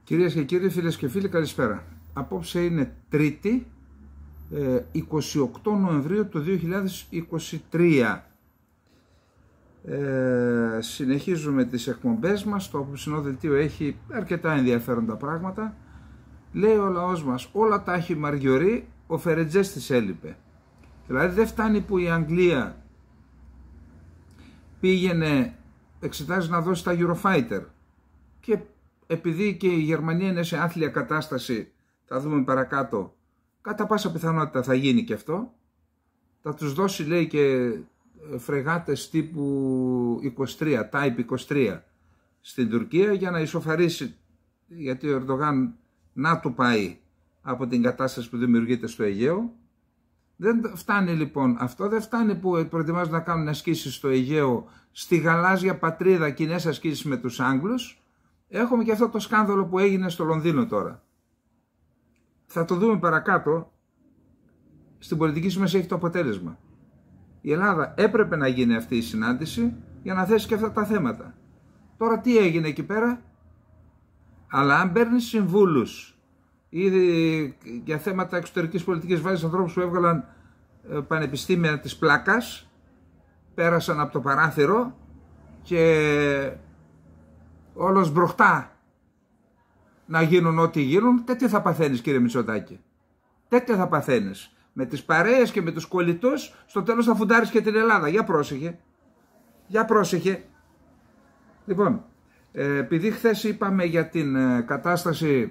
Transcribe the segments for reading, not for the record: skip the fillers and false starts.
Κυρίες και κύριοι, φίλες και φίλοι, καλησπέρα. Απόψε είναι Τρίτη, 28 Νοεμβρίου του 2023. Συνεχίζουμε τις εκπομπές μας. Το απόψινό δελτίο έχει αρκετά ενδιαφέροντα πράγματα. Λέει ο λαός μας, όλα τα έχει Μαριωρή, ο Φερετζές της έλειπε. Δηλαδή δεν φτάνει που η Αγγλία πήγαινε, εξετάζει να δώσει τα Eurofighter και επειδή και η Γερμανία είναι σε άθλια κατάσταση, θα δούμε παρακάτω, κατά πάσα πιθανότητα θα γίνει και αυτό. Θα τους δώσει, λέει, και φρεγάτες τύπου 23, Type 23 στην Τουρκία για να ισοφαρίσει, γιατί ο Ερντογάν να του πάει από την κατάσταση που δημιουργείται στο Αιγαίο. Δεν φτάνει λοιπόν αυτό, δεν φτάνει που προετοιμάζουν να κάνουν ασκήσεις στο Αιγαίο, στη γαλάζια πατρίδα, κοινές ασκήσεις με τους Άγγλους. Έχουμε και αυτό το σκάνδαλο που έγινε στο Λονδίνο τώρα. Θα το δούμε παρακάτω. Στην πολιτική σημασία έχει το αποτέλεσμα. Η Ελλάδα έπρεπε να γίνει αυτή η συνάντηση για να θέσει και αυτά τα θέματα. Τώρα τι έγινε εκεί πέρα? Αλλά αν παίρνει συμβούλους ήδη για θέματα εξωτερικής πολιτικής, βάζεις ανθρώπους που έβγαλαν πανεπιστήμια της πλάκας, πέρασαν από το παράθυρο και όλος μπροχτά να γίνουν ό,τι γίνουν, τέτοια θα παθαίνεις, κύριε Μητσοτάκη. Τέτοια θα παθαίνεις. Με τις παρέες και με τους κολλητούς, στο τέλος θα φουντάρεις και την Ελλάδα. Για πρόσεχε. Για πρόσεχε. Λοιπόν, επειδή χθες είπαμε για την κατάσταση,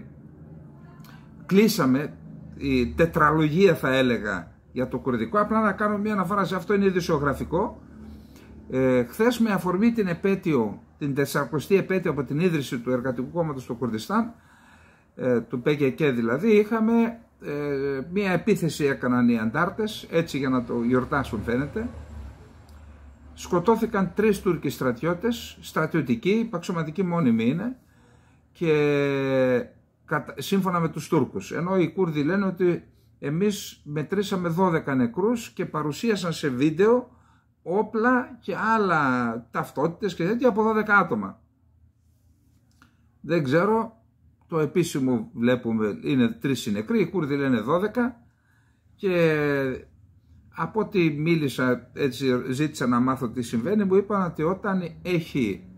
κλείσαμε η τετραλογία, θα έλεγα, για το κουρδικό, απλά να κάνω μια αναφορά σε αυτό, είναι ειδησιογραφικό. Χθες με αφορμή την επέτειο, την 40η επέτειο από την ίδρυση του Εργατικού Κόμματος στο Κουρδιστάν, του ΠΚΚ δηλαδή, είχαμε μια επίθεση, έκαναν οι αντάρτες, έτσι για να το γιορτάσουν φαίνεται. Σκοτώθηκαν 3 Τούρκοι στρατιώτες, στρατιωτικοί, παξιωματικοί μόνιμοι είναι, και σύμφωνα με τους Τούρκους. Ενώ οι Κούρδοι λένε ότι εμείς μετρήσαμε 12 νεκρούς και παρουσίασαν σε βίντεο όπλα και άλλα ταυτότητες και τέτοια από 12 άτομα. Δεν ξέρω, το επίσημο βλέπουμε είναι 3 νεκροί, οι Κούρδοι λένε 12, και από ό,τι μίλησα, έτσι ζήτησα να μάθω τι συμβαίνει, μου είπαν ότι όταν έχει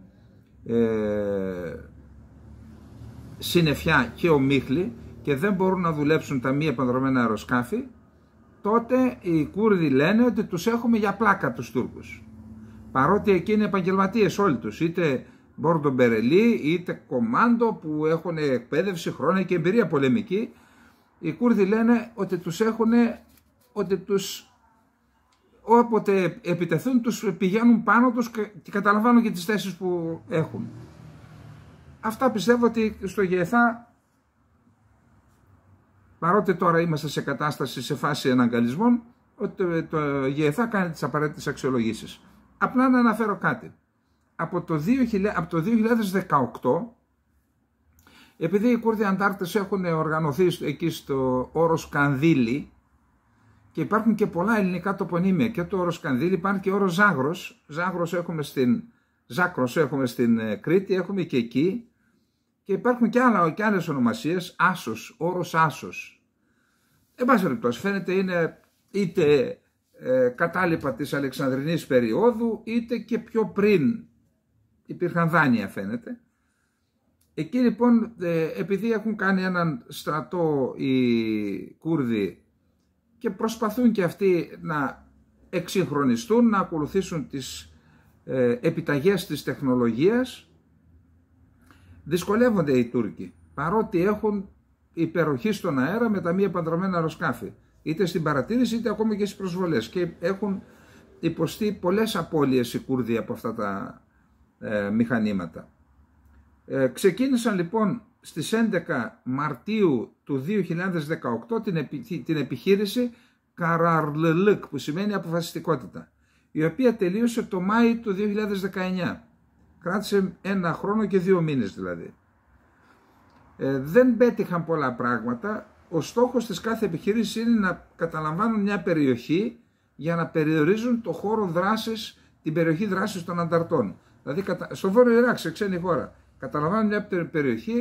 συννεφιά και ομίχλη και δεν μπορούν να δουλέψουν τα μη επανδρομένα αεροσκάφη, τότε οι Κούρδοι λένε ότι τους έχουμε για πλάκα τους Τούρκους. Παρότι εκεί είναι επαγγελματίες όλοι τους, είτε Μπόρντο Μπερελί, είτε κομάντο που έχουν εκπαίδευση, χρόνια και εμπειρία πολεμική. Οι Κούρδοι λένε ότι τους έχουν, ότι τους, όποτε επιτεθούν, τους πηγαίνουν πάνω τους και καταλαμβάνουν και τις θέσεις που έχουν. Αυτά πιστεύω ότι στο ΓΕΘΑ, παρότι τώρα είμαστε σε κατάσταση, σε φάση εναγκαλισμών, ότι το ΓΕΘΑ κάνει τις απαραίτητες αξιολογήσεις. Απλά να αναφέρω κάτι. Από το 2018, επειδή οι Κούρδοι αντάρτες έχουν οργανωθεί εκεί στο όρος Κανδύλη και υπάρχουν και πολλά ελληνικά τοπονύμια, και το όρος Κανδύλη, υπάρχει και όρος Ζάγρος. Ζάκρος έχουμε στην Κρήτη, έχουμε και εκεί, και υπάρχουν και άλλες ονομασίες, Άσος, όρος Άσος. Εν πάση περιπτώσει, φαίνεται είναι είτε κατάλοιπα της Αλεξανδρινής περίοδου, είτε και πιο πριν υπήρχαν δάνεια, φαίνεται. Εκεί λοιπόν, επειδή έχουν κάνει έναν στρατό οι Κούρδοι και προσπαθούν και αυτοί να εξυγχρονιστούν, να ακολουθήσουν τις επιταγές της τεχνολογίας, δυσκολεύονται οι Τούρκοι, παρότι έχουν υπεροχή στον αέρα με τα μη επανδρομένα αεροσκάφη, είτε στην παρατήρηση είτε ακόμα και στις προσβολές, και έχουν υποστεί πολλές απώλειες οι Κούρδοι από αυτά τα μηχανήματα. Ξεκίνησαν λοιπόν στις 11 Μαρτίου του 2018 την επιχείρηση Καραρλελίκ, που σημαίνει αποφασιστικότητα, η οποία τελείωσε το Μάη του 2019. Κράτησε 1 χρόνο και 2 μήνες δηλαδή. Δεν πέτυχαν πολλά πράγματα. Ο στόχος της κάθε επιχείρησης είναι να καταλαμβάνουν μια περιοχή για να περιορίζουν το χώρο δράσης, την περιοχή δράσης των ανταρτών. Δηλαδή στο Βόρειο Ιράκ, σε ξένη χώρα, καταλαμβάνουν μια περιοχή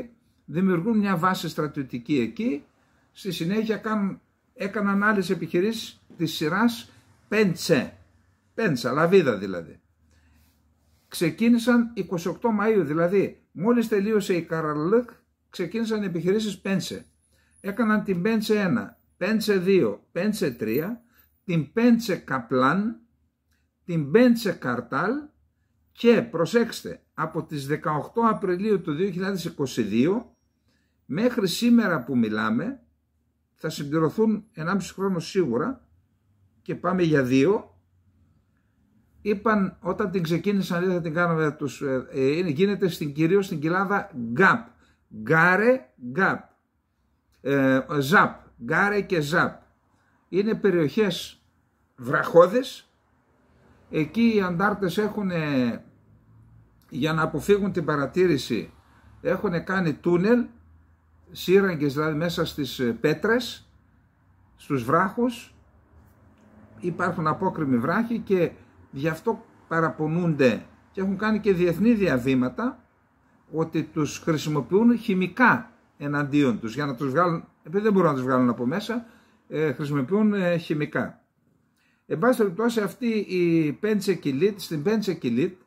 δημιουργούν μια βάση στρατιωτική εκεί, στη συνέχεια έκαναν άλλες επιχειρήσεις της σειράς Πέντσα, Λαβίδα δηλαδή. Ξεκίνησαν 28 Μαΐου, δηλαδή μόλις τελείωσε η Καραλίκ, ξεκίνησαν οι επιχειρήσεις Πέντσε. Έκαναν την Πέντσε 1, Πέντσε 2, Πέντσε 3, την Πέντσε Καπλάν, την Πέντσε Καρτάλ και προσέξτε, από τις 18 Απριλίου του 2022 μέχρι σήμερα που μιλάμε θα συμπληρωθούν 1,5 χρόνο σίγουρα και πάμε για 2. Είπαν όταν την ξεκίνησαν δεν θα την κάνουμε γίνεται κυρίως στην κοιλάδα Γκάπ, Γκάρε, Γκάπ, Ζαπ, Γκάρε και Ζαπ. Είναι περιοχές βραχώδες, εκεί οι αντάρτες έχουν, για να αποφύγουν την παρατήρηση, έχουν κάνει τούνελ, σύραγγες δηλαδή μέσα στις πέτρες, στους βράχους, υπάρχουν απόκρημοι βράχοι και γι' αυτό παραπονούνται και έχουν κάνει και διεθνή διαβήματα ότι τους χρησιμοποιούν χημικά εναντίον τους για να τους βγάλουν, επειδή δεν μπορούν να τους βγάλουν από μέσα, χρησιμοποιούν χημικά. Εν πάση περιπτώσει αυτή η Πέντσε Κιλίτ, στην Πέντσε Κιλίτ,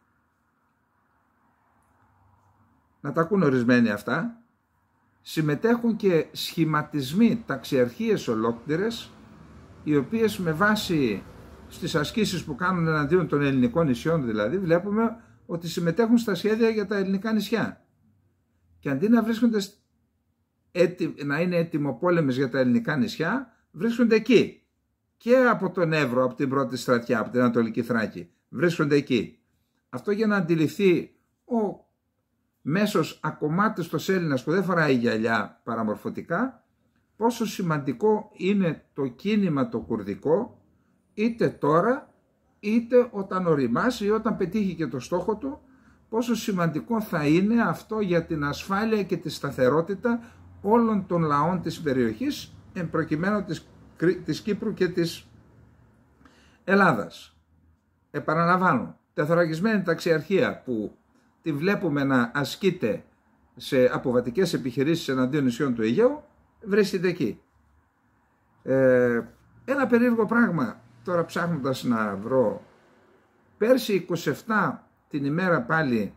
να τα ακούν ορισμένοι αυτά, συμμετέχουν και σχηματισμοί, ταξιαρχίες ολόκληρες, οι οποίες με βάση στις ασκήσεις που κάνουν εναντίον των ελληνικών νησιών δηλαδή, βλέπουμε ότι συμμετέχουν στα σχέδια για τα ελληνικά νησιά. Και αντί να βρίσκονται να είναι έτοιμοπόλεμες για τα ελληνικά νησιά, βρίσκονται εκεί. Και από τον Εύρο, από την πρώτη στρατιά, από την Ανατολική Θράκη, βρίσκονται εκεί. Αυτό για να αντιληφθεί ο μέσος ακομμάτιστος Έλληνας που δεν φοράει γυαλιά παραμορφωτικά, πόσο σημαντικό είναι το κίνημα το κουρδικό, είτε τώρα, είτε όταν οριμάσει ή όταν πετύχει και το στόχο του, πόσο σημαντικό θα είναι αυτό για την ασφάλεια και τη σταθερότητα όλων των λαών της περιοχής, εν προκειμένου της Κύπρου και της Ελλάδας. Επαναλαμβάνω, τεθωρακισμένη ταξιαρχία που τη βλέπουμε να ασκείται σε αποβατικές επιχειρήσεις εναντίον νησιών του Αιγαίου, βρίσκεται εκεί. Ένα περίεργο πράγμα, τώρα ψάχνοντας να βρω, πέρσι 27 την ημέρα πάλι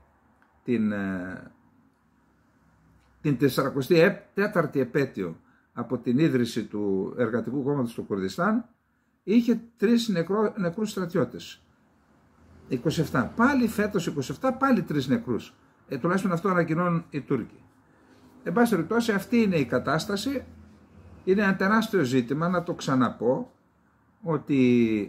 την 44η επέτειο από την ίδρυση του Εργατικού Κόμματος του Κουρδιστάν, είχε 3 νεκρούς στρατιώτες. 27. Πάλι φέτος 27, πάλι 3 νεκρούς. Τουλάχιστον αυτό ανακοινώνουν οι Τούρκοι. Εν πάση περιπτώσει, αυτή είναι η κατάσταση. Είναι ένα τεράστιο ζήτημα, να το ξαναπώ, ότι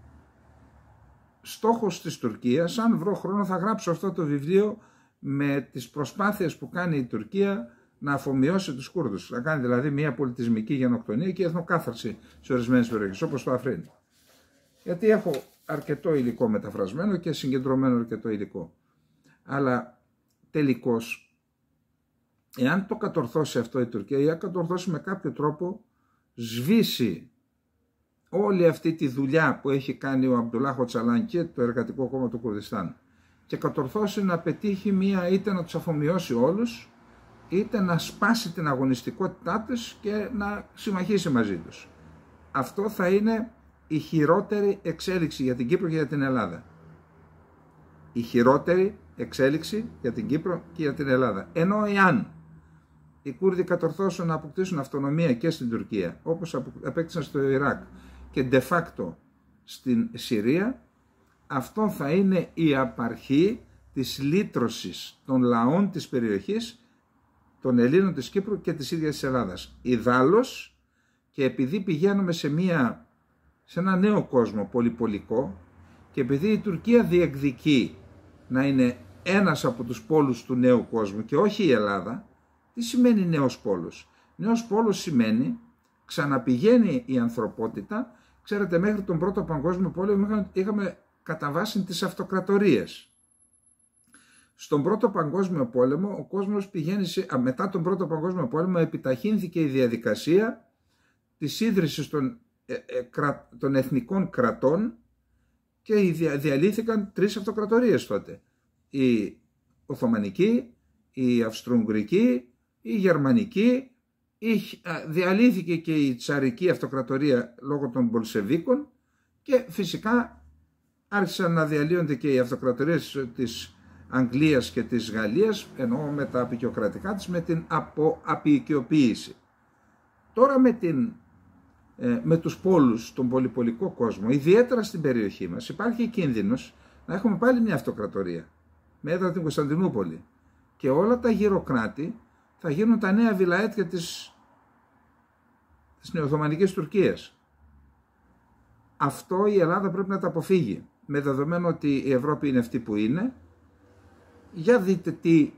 στόχος της Τουρκίας, αν βρω χρόνο θα γράψω αυτό το βιβλίο με τις προσπάθειες που κάνει η Τουρκία να αφομοιώσει τους Κούρδους. Να κάνει δηλαδή μια πολιτισμική γενοκτονία και εθνοκάθαρση σε ορισμένες περιοχές, όπως το Αφρίν. Γιατί έχω αρκετό υλικό μεταφρασμένο και συγκεντρωμένο αρκετό υλικό. Αλλά τελικώς, εάν το κατορθώσει αυτό η Τουρκία ή αν κατορθώσει με κάποιο τρόπο, σβήσει όλη αυτή τη δουλειά που έχει κάνει ο Αμπτουλάχ Οτσαλάν και το Εργατικό Κόμμα του Κουρδιστάν και κατορθώσει να πετύχει μία, είτε να τους αφομοιώσει όλους, είτε να σπάσει την αγωνιστικότητά τους και να συμμαχίσει μαζί τους. Αυτό θα είναι η χειρότερη εξέλιξη για την Κύπρο και για την Ελλάδα. Η χειρότερη εξέλιξη για την Κύπρο και για την Ελλάδα. Ενώ εάν οι Κούρδοι κατορθώσουν να αποκτήσουν αυτονομία και στην Τουρκία, όπως απέκτησαν στο Ιράκ και de facto στην Συρία, αυτό θα είναι η απαρχή της λύτρωσης των λαών της περιοχής, των Ελλήνων της Κύπρου και της ίδιας της Ελλάδας. Ιδάλλως, και επειδή πηγαίνουμε σε ένα νέο κόσμο πολυπολικό και επειδή η Τουρκία διεκδικεί να είναι ένας από τους πόλους του νέου κόσμου και όχι η Ελλάδα, τι σημαίνει νέος πόλος? Νέος πόλος σημαίνει ξαναπηγαίνει η ανθρωπότητα. Ξέρετε, μέχρι τον Πρώτο Παγκόσμιο Πόλεμο είχαμε κατά βάση τις αυτοκρατορίες. Στον Πρώτο Παγκόσμιο Πόλεμο ο κόσμος πηγαίνει μετά τον Πρώτο Παγκόσμιο Πόλεμο επιταχύνθηκε η διαδικασία της ίδρυσης των εθνικών κρατών και διαλύθηκαν 3 αυτοκρατορίες τότε. Η Οθωμανική, η Αυστρο-Ουγγρική, η γερμανική, διαλύθηκε και η τσαρική αυτοκρατορία λόγω των Μπολσεβίκων και φυσικά άρχισαν να διαλύονται και οι αυτοκρατορίες της Αγγλίας και της Γαλλίας, εννοώ με τα απεικιοκρατικά της, με την αποαπεικιοποίηση. Τώρα με τους πόλους, τον πολυπολικό κόσμο, ιδιαίτερα στην περιοχή μας, υπάρχει κίνδυνος να έχουμε πάλι μια αυτοκρατορία με έδρα την Κωνσταντινούπολη και όλα τα γύρω κράτη θα γίνουν τα νέα βιλαέτια της νεοοθωμανικής Τουρκίας. Αυτό η Ελλάδα πρέπει να τα αποφύγει, με δεδομένο ότι η Ευρώπη είναι αυτή που είναι. Για δείτε τι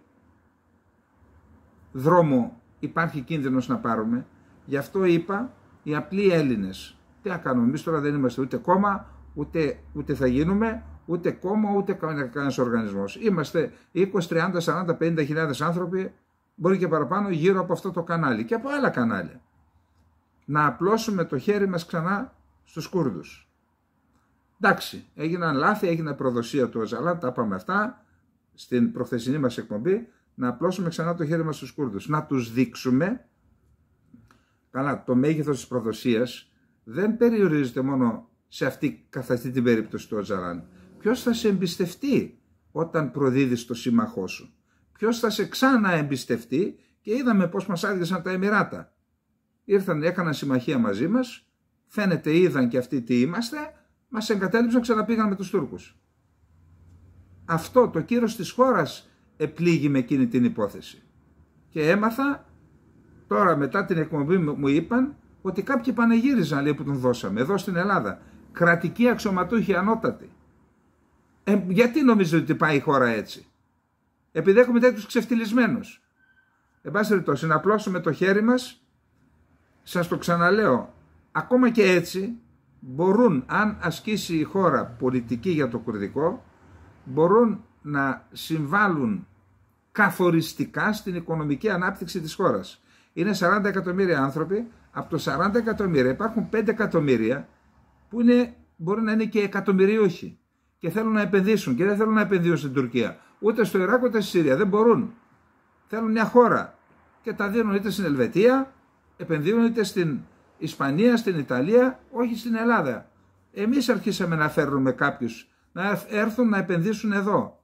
δρόμο υπάρχει κίνδυνος να πάρουμε. Γι' αυτό είπα, οι απλοί Έλληνες, τι να κάνουμε, εμείς τώρα δεν είμαστε ούτε κόμμα, ούτε θα γίνουμε, ούτε κόμμα, ούτε κανένας οργανισμός. Είμαστε 20, 30, 40, 50 χιλιάδες άνθρωποι, μπορεί και παραπάνω, γύρω από αυτό το κανάλι και από άλλα κανάλια. Να απλώσουμε το χέρι μας ξανά στους Κούρδους. Εντάξει, έγιναν λάθη, έγινε προδοσία του Οζαλάν, τα είπαμε αυτά στην προχθεσινή μας εκπομπή, να απλώσουμε ξανά το χέρι μας στους Κούρδους. Να τους δείξουμε, καλά, το μέγεθος της προδοσίας δεν περιορίζεται μόνο καθ' αυτή την περίπτωση του Οζαλάν. Ποιος θα σε εμπιστευτεί όταν προδίδεις το σύμμαχό σου? Ποιος θα σε ξανά εμπιστευτεί? Και είδαμε πώς μας άδειασαν τα Εμιράτα. Ήρθαν, έκαναν συμμαχία μαζί μας, φαίνεται είδαν και αυτοί τι είμαστε, μας εγκατέλειψαν, ξαναπήγαν με τους Τούρκους. Αυτό το κύρος της χώρας επλήγει με εκείνη την υπόθεση. Και έμαθα, τώρα μετά την εκπομπή μου είπαν, ότι κάποιοι πανεγύριζαν, λέει, που τον δώσαμε, εδώ στην Ελλάδα. Κρατικοί αξιωματούχοι ανώτατοι. Γιατί νομίζετε ότι πάει η χώρα έτσι? Επειδή έχουμε τέτοιους ξεφτυλισμένους. Εν πάση περιπτώσει, να απλώσουμε το χέρι μας, σας το ξαναλέω, ακόμα και έτσι μπορούν, αν ασκήσει η χώρα πολιτική για το κουρδικό, μπορούν να συμβάλλουν καθοριστικά στην οικονομική ανάπτυξη της χώρας. Είναι 40 εκατομμύρια άνθρωποι, από το 40 εκατομμύρια υπάρχουν 5 εκατομμύρια που μπορεί να είναι και εκατομμυριούχοι και θέλουν να επενδύσουν και δεν θέλουν να επενδύσουν στην Τουρκία, ούτε στο Ιράκ ούτε στη Συρία, δεν μπορούν. Θέλουν μια χώρα και τα δίνουν είτε στην Ελβετία, επενδύουν είτε στην Ισπανία, στην Ιταλία, όχι στην Ελλάδα. Εμείς αρχίσαμε να φέρνουμε κάποιους να έρθουν να επενδύσουν εδώ.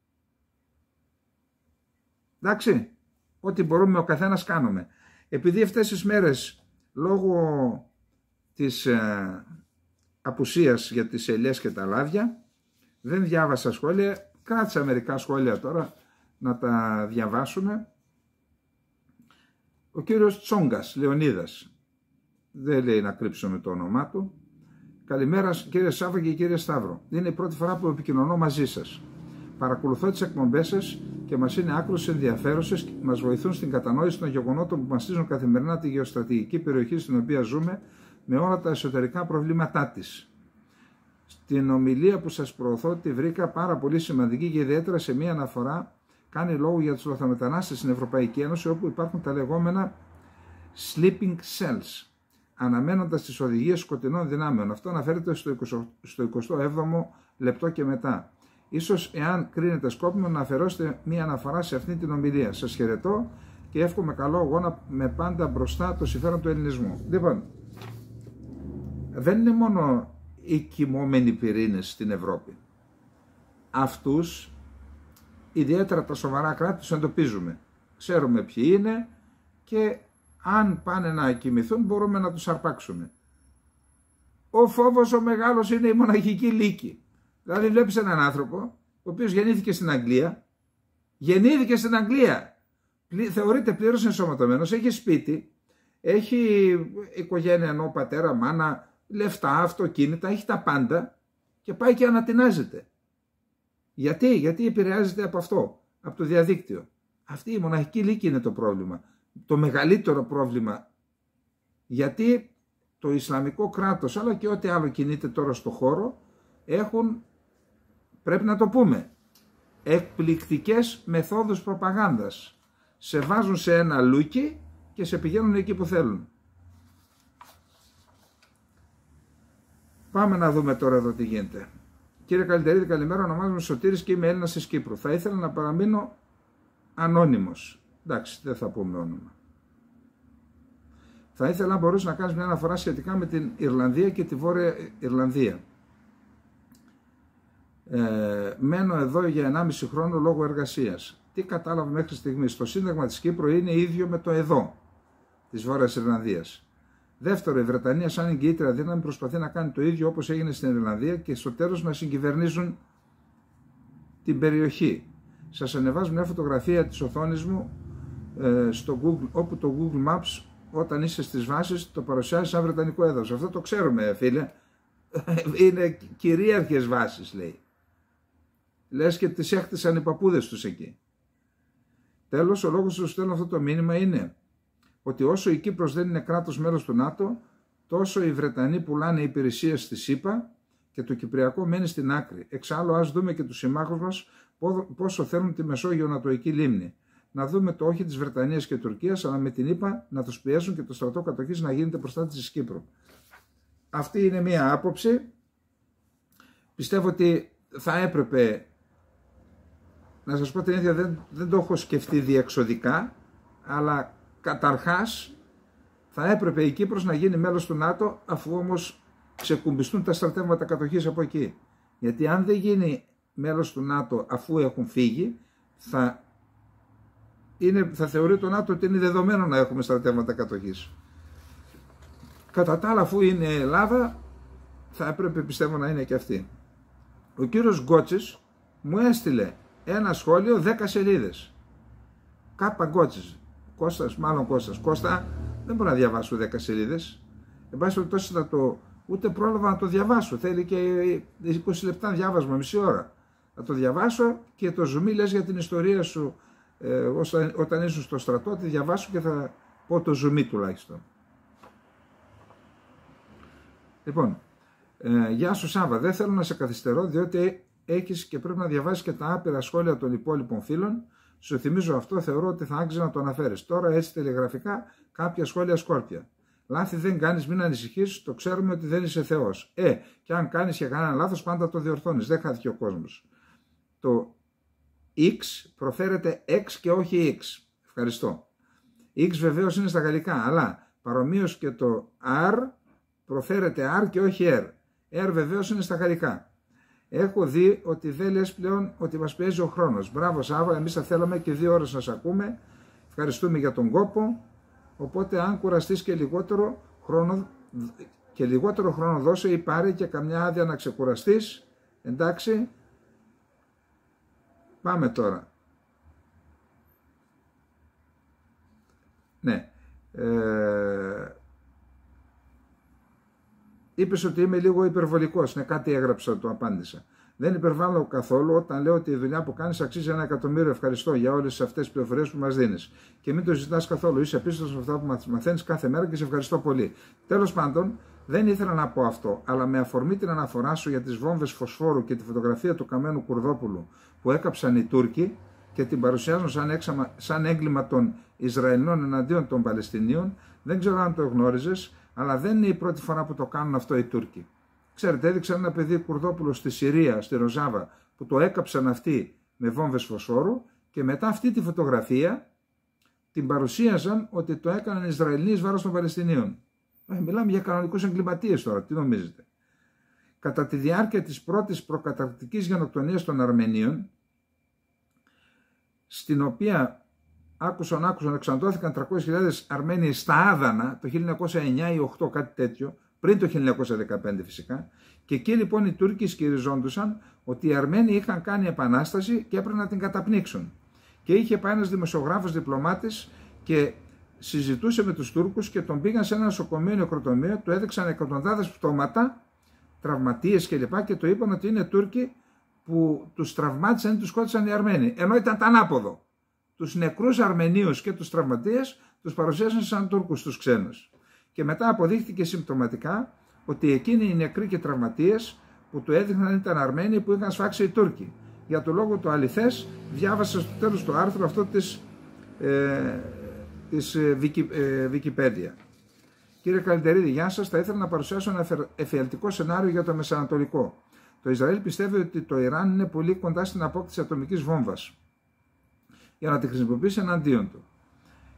Εντάξει, ό,τι μπορούμε ο καθένας κάνουμε. Επειδή αυτές τις μέρες, λόγω της απουσίας για τις ελιές και τα λάδια, δεν διάβασα σχόλια, κράτησα μερικά σχόλια τώρα να τα διαβάσουμε. Ο κύριος Τσόγκας, Λεωνίδας, δεν λέει να κρύψουμε το όνομά του. Καλημέρα κύριε Σάββα και κύριε Σταύρο. Είναι η πρώτη φορά που επικοινωνώ μαζί σας. Παρακολουθώ τις εκπομπές σας και μας είναι άκρως ενδιαφέρουσες και μας βοηθούν στην κατανόηση των γεγονότων που μαστίζουν καθημερινά τη γεωστρατηγική περιοχή στην οποία ζούμε με όλα τα εσωτερικά προβλήματά της. Στην ομιλία που σας προωθώ τη βρήκα πάρα πολύ σημαντική και ιδιαίτερα σε μία αναφορά κάνει λόγο για τους λαθρομετανάστες στην Ευρωπαϊκή Ένωση, όπου υπάρχουν τα λεγόμενα sleeping cells, αναμένοντας τις οδηγίες σκοτεινών δυνάμεων. Αυτό αναφέρεται στο 27ο λεπτό και μετά. Ίσως, εάν κρίνετε σκόπιμο, να αφαιρώσετε μία αναφορά σε αυτή την ομιλία. Σας χαιρετώ και εύχομαι καλό αγώνα με πάντα μπροστά το συμφέρον του ελληνισμού. Λοιπόν, δεν είναι μόνο οι κοιμόμενοι πυρήνες στην Ευρώπη. Αυτούς, ιδιαίτερα τα σοβαρά κράτη, τους εντοπίζουμε. Ξέρουμε ποιοι είναι και αν πάνε να κοιμηθούν μπορούμε να τους αρπάξουμε. Ο φόβος ο μεγάλος είναι η μοναχική λύκη. Δηλαδή βλέπεις έναν άνθρωπο ο οποίος γεννήθηκε στην Αγγλία, θεωρείται πλήρως ενσωματωμένος, έχει σπίτι, έχει οικογένεια, ενώ πατέρα, μάνα, λεφτά, αυτοκίνητα, έχει τα πάντα και πάει και ανατινάζεται. Γιατί επηρεάζεται από αυτό, από το διαδίκτυο. Αυτή η μοναχική λύκη είναι το πρόβλημα. Το μεγαλύτερο πρόβλημα. Γιατί το Ισλαμικό κράτος, αλλά και ό,τι άλλο κινείται τώρα στο χώρο, έχουν, πρέπει να το πούμε, εκπληκτικές μεθόδους προπαγάνδας. Σε βάζουν σε ένα λούκι και σε πηγαίνουν εκεί που θέλουν. Πάμε να δούμε τώρα εδώ τι γίνεται. Κύριε Καλυτερίδη, καλημέρα. Ονομάζομαι Σωτήρης και είμαι Έλληνας της Κύπρου. Θα ήθελα να παραμείνω ανώνυμος. Εντάξει, δεν θα πούμε όνομα. Θα ήθελα να μπορείς να κάνεις μια αναφορά σχετικά με την Ιρλανδία και τη Βόρεια Ιρλανδία. Μένω εδώ για 1,5 χρόνο λόγω εργασίας. Τι κατάλαβα μέχρι στιγμής? Το Σύνταγμα της Κύπρου είναι ίδιο με το εδώ της Βόρειας Ιρλανδίας. Δεύτερο, η Βρετανία σαν εγγυήτρια δύναμη προσπαθεί να κάνει το ίδιο όπως έγινε στην Ιρλανδία και στο τέλος να συγκυβερνίζουν την περιοχή. Σας ανεβάζω μια φωτογραφία της οθόνης μου στο Google, όπου το Google Maps όταν είσαι στις βάσεις το παρουσιάζει σαν βρετανικό έδαφος. Αυτό το ξέρουμε, φίλε. Είναι κυρίαρχες βάσεις, λέει. Λες και τις έχτισαν οι παππούδες τους εκεί. Τέλος, ο λόγος που στέλνω αυτό το μήνυμα είναι ότι όσο η Κύπρος δεν είναι κράτος μέλος του ΝΑΤΟ, τόσο οι Βρετανοί πουλάνε υπηρεσίες στη ΣΥΠΑ και το Κυπριακό μένει στην άκρη. Εξάλλου, ας δούμε και τους συμμάχους μας πόσο θέλουν τη Μεσόγειο Νατοϊκή λίμνη. Να δούμε το όχι της Βρετανίας και Τουρκίας, αλλά με την ΗΠΑ να τους πιέσουν και το στρατό κατοχής να γίνεται προστάτης της Κύπρου. Αυτή είναι μία άποψη. Πιστεύω ότι θα έπρεπε, να σας πω την ίδια, δεν το έχω σκεφτεί διεξοδικά, αλλά καταρχάς θα έπρεπε η Κύπρος να γίνει μέλος του ΝΑΤΟ, αφού όμως ξεκουμπιστούν τα στρατεύματα κατοχής από εκεί. Γιατί αν δεν γίνει μέλος του ΝΑΤΟ αφού έχουν φύγει, θα θεωρεί το ΝΑΤΟ ότι είναι δεδομένο να έχουμε στρατεύματα κατοχής. Κατά τα άλλα, αφού είναι Ελλάδα, θα έπρεπε, πιστεύω, να είναι και αυτή. Ο κύριος Γκότσης μου έστειλε ένα σχόλιο 10 σελίδες. Κάπα Γκότσης. Κώστα, δεν μπορώ να διαβάσω 10 σελίδες. Εν πάση περιπτώσει, ούτε πρόλαβα να το διαβάσω. Θέλει και 20 λεπτά διάβασμα, μισή ώρα. Θα το διαβάσω και το ζουμί λες για την ιστορία σου όταν ήσουν στο στρατό, τη διαβάσω και θα πω το ζουμί τουλάχιστον. Λοιπόν, γεια σου Σάβα, δεν θέλω να σε καθυστερώ διότι έχεις και πρέπει να διαβάσεις και τα άπειρα σχόλια των υπόλοιπων φίλων. Σου θυμίζω αυτό, θεωρώ ότι θα άξιζε να το αναφέρεις. Τώρα έτσι τηλεγραφικά κάποια σχόλια σκόρπια. Λάθη δεν κάνεις, μην ανησυχείς, το ξέρουμε ότι δεν είσαι Θεός. Και αν κάνεις και κανένα λάθος πάντα το διορθώνεις, δεν χάθηκε ο κόσμος. Το X προφέρεται X και όχι X. Ευχαριστώ. X βεβαίως είναι στα γαλλικά, αλλά παρομοίως και το R προφέρεται R και όχι R. R βεβαίως είναι στα γαλλικά. Έχω δει ότι δεν λες πλέον ότι μας πιέζει ο χρόνος. Μπράβο Σάβα, εμείς θα θέλαμε και 2 ώρες να σε ακούμε. Ευχαριστούμε για τον κόπο. Οπότε αν κουραστείς και λιγότερο χρόνο δώσε ή πάρε και καμιά άδεια να ξεκουραστείς. Εντάξει. Πάμε τώρα. Ναι. Είπες ότι είμαι λίγο υπερβολικός. Ναι, κάτι έγραψα, το απάντησα. Δεν υπερβάλλω καθόλου όταν λέω ότι η δουλειά που κάνεις αξίζει 1 εκατομμύριο. Ευχαριστώ για όλες αυτές τις πληροφορίες που μας δίνεις. Και μην το ζητάς καθόλου. Είσαι πίστος σε αυτά που μαθαίνεις κάθε μέρα και σε ευχαριστώ πολύ. Τέλος πάντων, δεν ήθελα να πω αυτό, αλλά με αφορμή την αναφορά σου για τις βόμβες φωσφόρου και τη φωτογραφία του Καμένου Κουρδόπουλου που έκαψαν οι Τούρκοι και την παρουσιάζουν σαν έγκλημα των Ισραηλινών εναντίον των Παλαιστινίων, δεν ξέρω αν το γνώριζες, αλλά δεν είναι η πρώτη φορά που το κάνουν αυτό οι Τούρκοι. Ξέρετε, έδειξαν ένα παιδί Κουρδόπουλο στη Συρία, στη Ροζάβα, που το έκαψαν αυτοί με βόμβες φωσφόρου και μετά αυτή τη φωτογραφία την παρουσίαζαν ότι το έκαναν οι Ισραηλοί εις βάρος των Παλαιστινίων. Μιλάμε για κανονικούς εγκληματίες τώρα, τι νομίζετε. Κατά τη διάρκεια της πρώτης προκαταρκτικής γενοκτονίας των Αρμενίων, στην οποία άκουσαν, εξαντώθηκαν 300.000 Αρμένοι στα Άδανα το 1909 ή 8, κάτι τέτοιο, πριν το 1915 φυσικά, και εκεί λοιπόν οι Τούρκοι ισχυριζόντουσαν ότι οι Αρμένοι είχαν κάνει επανάσταση και έπρεπε να την καταπνίξουν. Και είχε πάει ένας δημοσιογράφος διπλωμάτης και συζητούσε με τους Τούρκους και τον πήγαν σε ένα νοσοκομείο νεκροτομείο, του έδειξαν εκατοντάδες πτώματα, τραυματίες κλπ. Και το είπαν ότι είναι Τούρκοι που τους τραυμάτισαν ή τους σκότωσαν οι Αρμένοι. Ενώ ήταν το ανάποδο. Τους νεκρούς Αρμενίους και τους τραυματίες τους παρουσίασαν σαν Τούρκους τους ξένους. Και μετά αποδείχθηκε συμπτωματικά ότι εκείνοι οι νεκροί και τραυματίες που του έδειχναν ήταν Αρμένοι που είχαν σφάξει οι Τούρκοι. Για το λόγο το αληθές, διάβασα στο τέλος του άρθρου αυτό της Wikipedia. Κύριε Καλυτερίδη, γεια σας. Θα ήθελα να παρουσιάσω ένα εφιαλτικό σενάριο για το Μεσανατολικό. Το Ισραήλ πιστεύει ότι το Ιράν είναι πολύ κοντά στην απόκτηση ατομικής βόμβας για να τη χρησιμοποιήσει εναντίον του.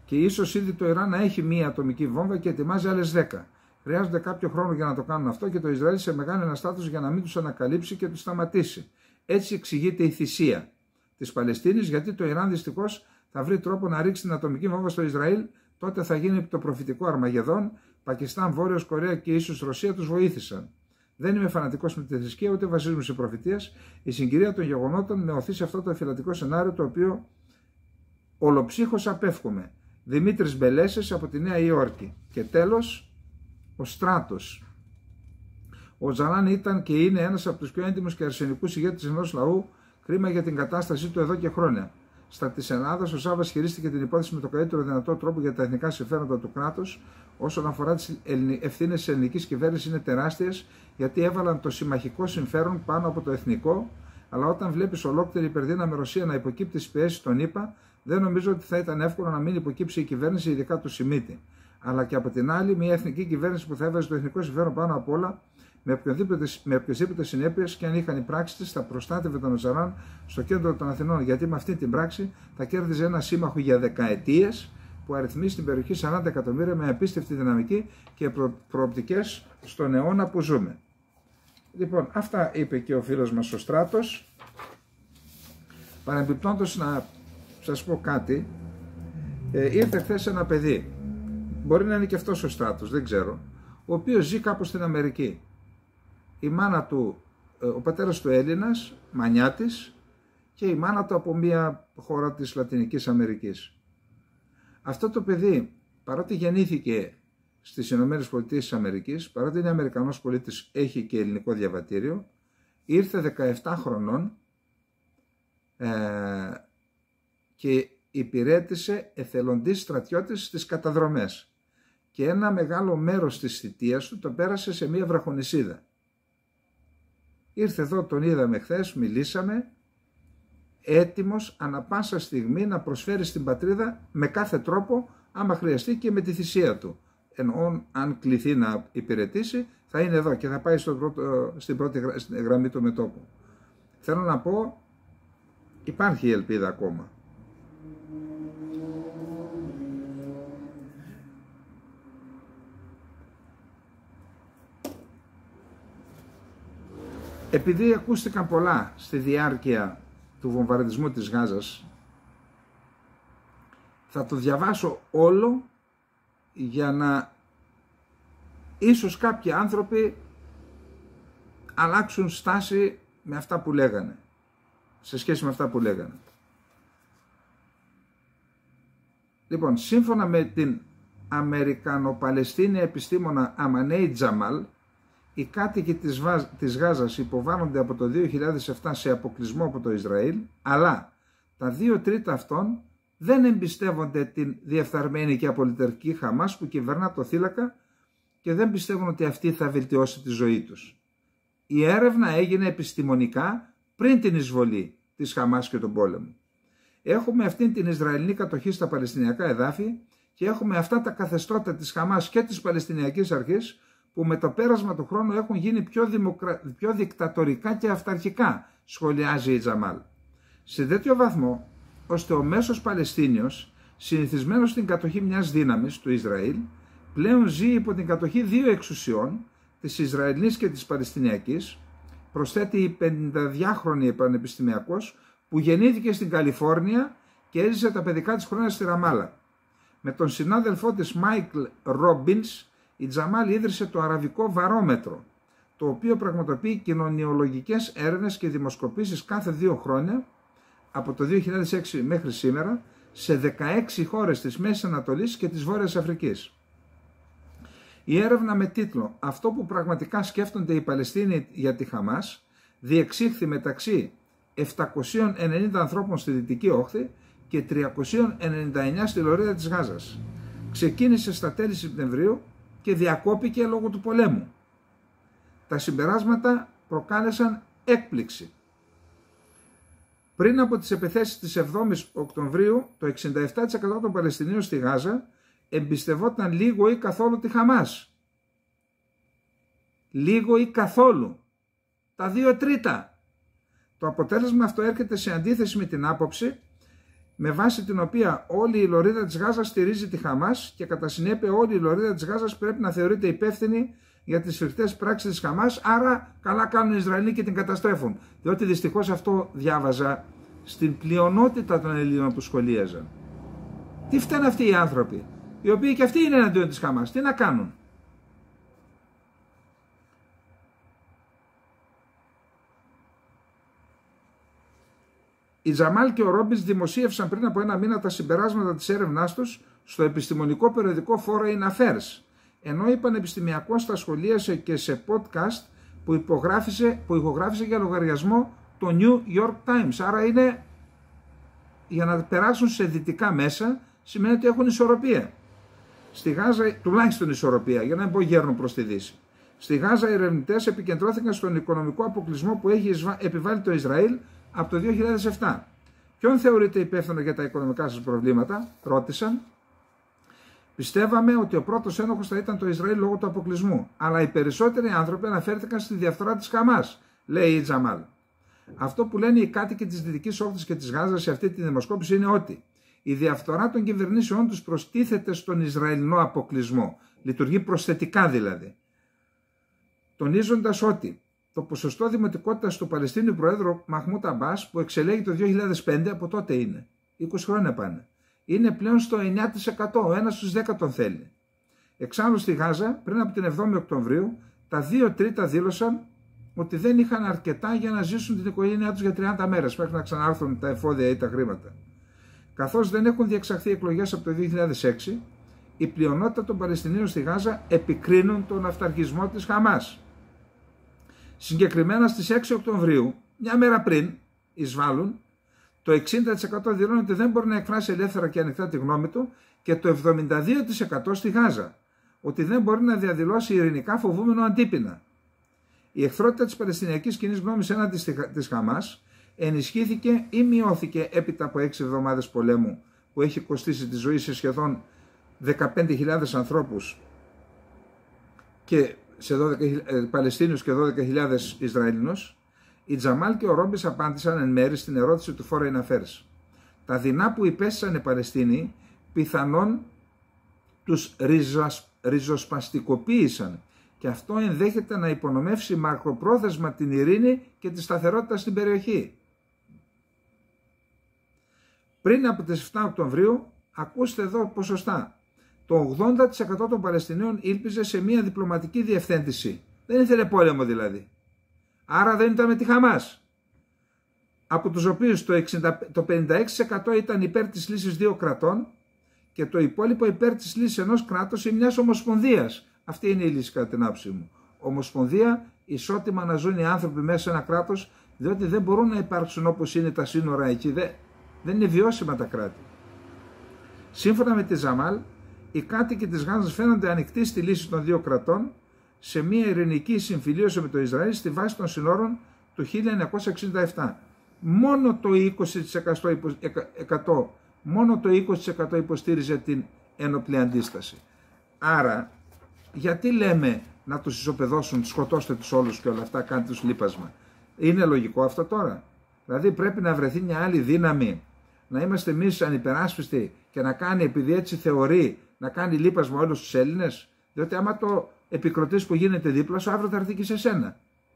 και ίσως ήδη το Ιράν να έχει μία ατομική βόμβα και ετοιμάζει άλλες 10. Χρειάζονται κάποιο χρόνο για να το κάνουν αυτό και το Ισραήλ σε μεγάλη αναστάτωση για να μην τους ανακαλύψει και τους σταματήσει. Έτσι εξηγείται η θυσία της Παλαιστίνης, γιατί το Ιράν δυστυχώς θα βρει τρόπο να ρίξει την ατομική βόμβα στο Ισραήλ, τότε θα γίνει το προφητικό Αρμαγεδόν. Πακιστάν, Βόρειος Κορέα και ίσως Ρωσία τους βοήθησαν. Δεν είμαι φανατικός με τη θρησκεία, ούτε βασίζομαι σε προφητείες. Η συγκυρία των γεγονότων με οθεί σε αυτό το εφηλατικό σενάριο, το οποίο ολοψύχως απέφχομαι. Δημήτρης Μπελέσης από τη Νέα Υόρκη. Και τέλος, ο Στράτος. Ο Ζαλάν ήταν και είναι ένας από τους πιο έντιμους και αρσενικούς ηγέτες ενός λαού. Κρίμα για την κατάστασή του εδώ και χρόνια. Στα της Ελλάδας, ο Σάββας χειρίστηκε την υπόθεση με το καλύτερο δυνατό τρόπο για τα εθνικά συμφέροντα του κράτους. Όσον αφορά τις ευθύνες της ελληνικής κυβέρνησης, είναι τεράστιες, γιατί έβαλαν το συμμαχικό συμφέρον πάνω από το εθνικό. Αλλά όταν βλέπεις ολόκληρη υπερδύναμη Ρωσία να υποκύπτει στις πιέσεις των ΗΠΑ, δεν νομίζω ότι θα ήταν εύκολο να μην υποκύψει η κυβέρνηση, ειδικά του Σιμίτη. Αλλά και από την άλλη, μια εθνική κυβέρνηση που θα έβαζε το εθνικό συμφέρον πάνω απ' όλα, με οποιασδήποτε συνέπειες και αν είχαν οι πράξεις της, θα προστάτευε τον Οζαράν στο κέντρο των Αθηνών. Γιατί με αυτή την πράξη θα κέρδιζε ένα σύμμαχο για δεκαετίες που αριθμεί στην περιοχή 40 εκατομμύρια με απίστευτη δυναμική και προοπτικές στον αιώνα που ζούμε. Λοιπόν, αυτά είπε και ο φίλος μας ο Στράτος. Παρεμπιπτόντως, να σας πω κάτι. Ήρθε χθες ένα παιδί, μπορεί να είναι και αυτός ο Στράτος, δεν ξέρω, ο οποίος ζει κάπου στην Αμερική. Η μάνα του, ο πατέρας του Έλληνας, Μανιάτης, και η μάνα του από μια χώρα της Λατινικής Αμερικής. Αυτό το παιδί, παρότι γεννήθηκε στις Ηνωμένες Πολιτείες της Αμερικής, παρότι είναι Αμερικανός πολίτης, έχει και ελληνικό διαβατήριο, ήρθε 17 χρονών και υπηρέτησε εθελοντής στρατιώτης στις καταδρομές. Και ένα μεγάλο μέρος της θητείας του το πέρασε σε μια βραχονησίδα. Ήρθε εδώ, τον είδαμε χθες, μιλήσαμε, έτοιμος ανα πάσα στιγμή να προσφέρει στην πατρίδα με κάθε τρόπο, άμα χρειαστεί και με τη θυσία του. Ενώ αν κληθεί να υπηρετήσει, θα είναι εδώ και θα πάει στην πρώτη γραμμή του μετώπου. Θέλω να πω, υπάρχει η ελπίδα ακόμα. Επειδή ακούστηκαν πολλά στη διάρκεια του βομβαρδισμού της Γάζας, θα το διαβάσω όλο για να ίσως κάποιοι άνθρωποι αλλάξουν στάση με αυτά που λέγανε, σε σχέση με αυτά που λέγανε. Λοιπόν, σύμφωνα με την Αμερικανο-Παλαιστίνια επιστήμονα Αμανέι Τζαμάλ, οι κάτοικοι της Γάζας υποβάλλονται από το 2007 σε αποκλεισμό από το Ισραήλ, αλλά τα 2 τρίτα αυτών δεν εμπιστεύονται την διεφθαρμένη και απολυτερική Χαμάς που κυβερνά το θύλακα και δεν πιστεύουν ότι αυτή θα βελτιώσει τη ζωή τους. Η έρευνα έγινε επιστημονικά πριν την εισβολή της Χαμάς και τον πόλεμο. Έχουμε αυτήν την Ισραηλινή κατοχή στα Παλαιστινιακά εδάφη και έχουμε αυτά τα καθεστώτα της Χαμάς και της Παλαιστινιακής Αρχής που με το πέρασμα του χρόνου έχουν γίνει πιο δικτατορικά και αυταρχικά, σχολιάζει η Τζαμάλ. Σε τέτοιο βαθμό, ώστε ο μέσος Παλαιστίνιος, συνηθισμένος στην κατοχή μιας δύναμης του Ισραήλ, πλέον ζει υπό την κατοχή 2 εξουσιών, της Ισραηλινής και της Παλαιστινιακής, προσθέτει η 52χρονη πανεπιστημιακός που γεννήθηκε στην Καλιφόρνια και έζησε τα παιδικά της χρόνια στη Ραμάλα. Με τον συνάδελφό της Μάικλ Ρόμπινς, η Τζαμάλ ίδρυσε το Αραβικό Βαρόμετρο, το οποίο πραγματοποιεί κοινωνιολογικές έρευνες και δημοσκοπήσεις κάθε 2 χρόνια, από το 2006 μέχρι σήμερα, σε 16 χώρες της Μέσης Ανατολής και της Βόρειας Αφρικής. Η έρευνα με τίτλο «Αυτό που πραγματικά σκέφτονται οι Παλαιστίνοι για τη Χαμάς» διεξήχθη μεταξύ 790 ανθρώπων στη Δυτική Όχθη και 399 στη Λωρίδα της Γάζας. Ξεκίνησε στα τέλη Σεπτεμβρίου και διακόπηκε λόγω του πολέμου. Τα συμπεράσματα προκάλεσαν έκπληξη. Πριν από τις επιθέσεις της 7ης Οκτωβρίου, το 67% των Παλαιστινίων στη Γάζα εμπιστευόταν λίγο ή καθόλου τη Χαμάς. Λίγο ή καθόλου. Τα 2 τρίτα. Το αποτέλεσμα αυτό έρχεται σε αντίθεση με την άποψη με βάση την οποία όλη η λωρίδα της Γάζας στηρίζει τη Χαμάς και κατά συνέπεια όλη η λωρίδα της Γάζας πρέπει να θεωρείται υπεύθυνη για τις φρικτές πράξεις της Χαμάς, άρα καλά κάνουν οι Ισραηλοί και την καταστρέφουν. Διότι δυστυχώς αυτό διάβαζα στην πλειονότητα των Ελλήνων που σχολίαζαν. Τι φταίνουν αυτοί οι άνθρωποι, οι οποίοι και αυτοί είναι εναντίον της Χαμάς, τι να κάνουν. Οι Τζαμάλ και ο Ρόμπιτς δημοσίευσαν πριν από ένα μήνα τα συμπεράσματα της έρευνάς τους στο επιστημονικό περιοδικό Foreign Affairs, ενώ η πανεπιστημιακός τα σχολίασε και σε podcast που ηχογράφησε για λογαριασμό το New York Times. Άρα είναι για να περάσουν σε δυτικά μέσα, σημαίνει ότι έχουν ισορροπία. Στη Γάζα, τουλάχιστον ισορροπία, για να μην πω γέρνουν προς τη Δύση. Στη Γάζα οι ερευνητές επικεντρώθηκαν στον οικονομικό αποκλεισμό που έχει επιβάλει το Ισραήλ από το 2007. Ποιον θεωρείτε υπεύθυνο για τα οικονομικά σας προβλήματα, ρώτησαν. Πιστεύαμε ότι ο πρώτος ένοχος θα ήταν το Ισραήλ λόγω του αποκλεισμού, αλλά οι περισσότεροι άνθρωποι αναφέρθηκαν στη διαφθορά της Χαμάς, λέει η Τζαμάλ. Αυτό που λένε οι κάτοικοι της Δυτικής Όχθης και της Γάζας σε αυτή τη δημοσκόπηση είναι ότι η διαφθορά των κυβερνήσεών τους προστίθεται στον Ισραηλινό αποκλεισμό, λειτουργεί προσθετικά δηλαδή, τονίζοντας ότι το ποσοστό δημοτικότητας του Παλαιστίνιου Προέδρου Μαχμούντ Αμπάς, που εξελέγει το 2005, από τότε είναι, 20 χρόνια πάνε, είναι πλέον στο 9%, ο ένας στους 10 τον θέλει. Εξάλλου στη Γάζα, πριν από την 7η Οκτωβρίου, τα 2 τρίτα δήλωσαν ότι δεν είχαν αρκετά για να ζήσουν την οικογένειά τους για 30 μέρες, μέχρι να ξανάρθουν τα εφόδια ή τα χρήματα. Καθώς δεν έχουν διεξαχθεί εκλογές από το 2006, η πλειονότητα των Παλαιστινίων στη Γάζα επικρίνουν τον αυταρχισμό της Χαμάς. Συγκεκριμένα στις 6 Οκτωβρίου, μια μέρα πριν εισβάλλουν, το 60% δηλώνει ότι δεν μπορεί να εκφράσει ελεύθερα και ανοιχτά τη γνώμη του και το 72% στη Γάζα, ότι δεν μπορεί να διαδηλώσει ειρηνικά φοβούμενο αντίπεινα. Η εχθρότητα της Παλαιστινιακής κοινής γνώμης έναντι της Χαμάς ενισχύθηκε ή μειώθηκε έπειτα από 6 εβδομάδες πολέμου που έχει κοστίσει τη ζωή σε σχεδόν 15.000 ανθρώπους και σε 12 Παλαιστίνιους και 12.000 Ισραηλινούς. Οι Τζαμάλ και ο Ρόμπιτς απάντησαν εν μέρη στην ερώτηση του Foreign Affairs. Τα δεινά που υπέστησαν οι Παλαιστίνοι πιθανόν τους ριζοσπαστικοποίησαν και αυτό ενδέχεται να υπονομεύσει μακροπρόθεσμα την ειρήνη και τη σταθερότητα στην περιοχή. Πριν από τις 7 Οκτωβρίου, ακούστε εδώ ποσοστά, το 80% των Παλαιστινίων ήλπιζε σε μια διπλωματική διευθέντηση. Δεν ήθελε πόλεμο δηλαδή. Άρα δεν ήταν με τη Χαμάς. Από τους οποίους το 56% ήταν υπέρ της λύσης 2 κρατών και το υπόλοιπο υπέρ της λύσης ενός κράτους ή μιας ομοσπονδίας. Αυτή είναι η λύση κατά την άποψή μου. Ομοσπονδία, ισότιμα να ζουν οι άνθρωποι μέσα σε ένα κράτος, διότι δεν μπορούν να υπάρξουν όπως είναι τα σύνορα εκεί. Δεν είναι βιώσιμα τα κράτη. Σύμφωνα με τη Τζαμάλ, οι κάτοικοι της Γάζας φαίνονται ανοιχτοί στη λύση των 2 κρατών σε μια ειρηνική συμφιλίωση με το Ισραήλ στη βάση των συνόρων του 1967. Μόνο το 20% υποστήριζε την ένοπλη αντίσταση. Άρα, γιατί λέμε να τους ισοπεδώσουν, σκοτώστε τους όλους και όλα αυτά, κάντε τους λείπασμα. Είναι λογικό αυτό τώρα? Δηλαδή πρέπει να βρεθεί μια άλλη δύναμη, να είμαστε εμείς ανυπεράσπιστοι και να κάνει, επειδή έτσι θεωρεί, να κάνει λείπασμα όλους τους Έλληνες? Διότι άμα το επικροτής που γίνεται δίπλα σου, αύριο θα έρθει και σε σένα.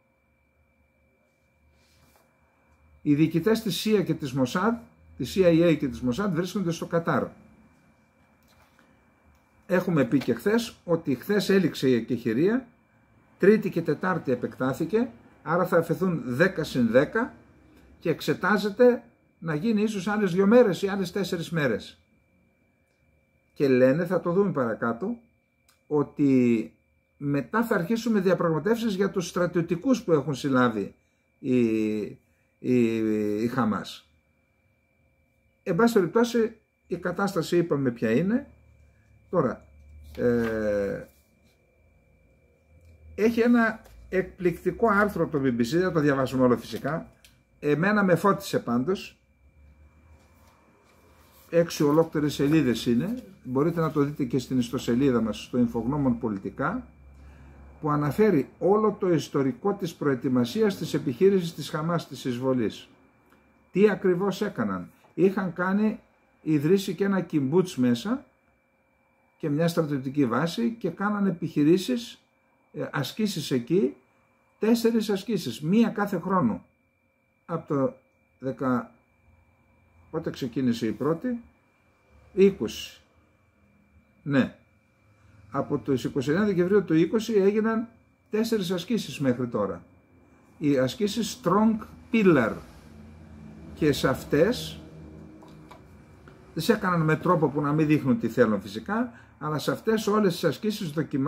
Οι διοικητές της CIA και της Mossad, της CIA και της Mossad βρίσκονται στο Κατάρ. Έχουμε πει και χθες ότι χθες έληξε η εκεχηρία, Τρίτη και Τετάρτη επεκτάθηκε, άρα θα αφαιθούν 10+10 και εξετάζεται να γίνει ίσως άλλες 2 μέρες ή άλλες 4 μέρες. Και λένε, θα το δούμε παρακάτω, ότι μετά θα αρχίσουμε διαπραγματεύσεις για τους στρατιωτικούς που έχουν συλλάβει η Χαμάς. Εν πάση περιπτώσει, η κατάσταση είπαμε ποια είναι. Τώρα, έχει ένα εκπληκτικό άρθρο το BBC, θα το διαβάσουμε όλο φυσικά. Εμένα με φώτισε πάντως. 6 ολόκληρες σελίδες είναι. Μπορείτε να το δείτε και στην ιστοσελίδα μας, στο Infognomon Πολιτικά, που αναφέρει όλο το ιστορικό της προετοιμασίας της επιχείρησης της Χαμάς της εισβολής. Τι ακριβώς έκαναν? Είχαν κάνει ιδρύσει και ένα κιμπούτς μέσα και μια στρατιωτική βάση και κάνανε επιχειρήσεις, ασκήσεις εκεί, 4 ασκήσεις, μία κάθε χρόνο. Από το 10, πότε ξεκίνησε η πρώτη, 20. Ναι. Από το 29 Δεκεμβρίου του 20 έγιναν 4 ασκήσεις μέχρι τώρα. Οι ασκήσεις Strong Pillar. Και σε αυτές δεν σε έκαναν με τρόπο που να μην δείχνουν τι θέλουν φυσικά, αλλά σε αυτές όλες τις ασκήσεις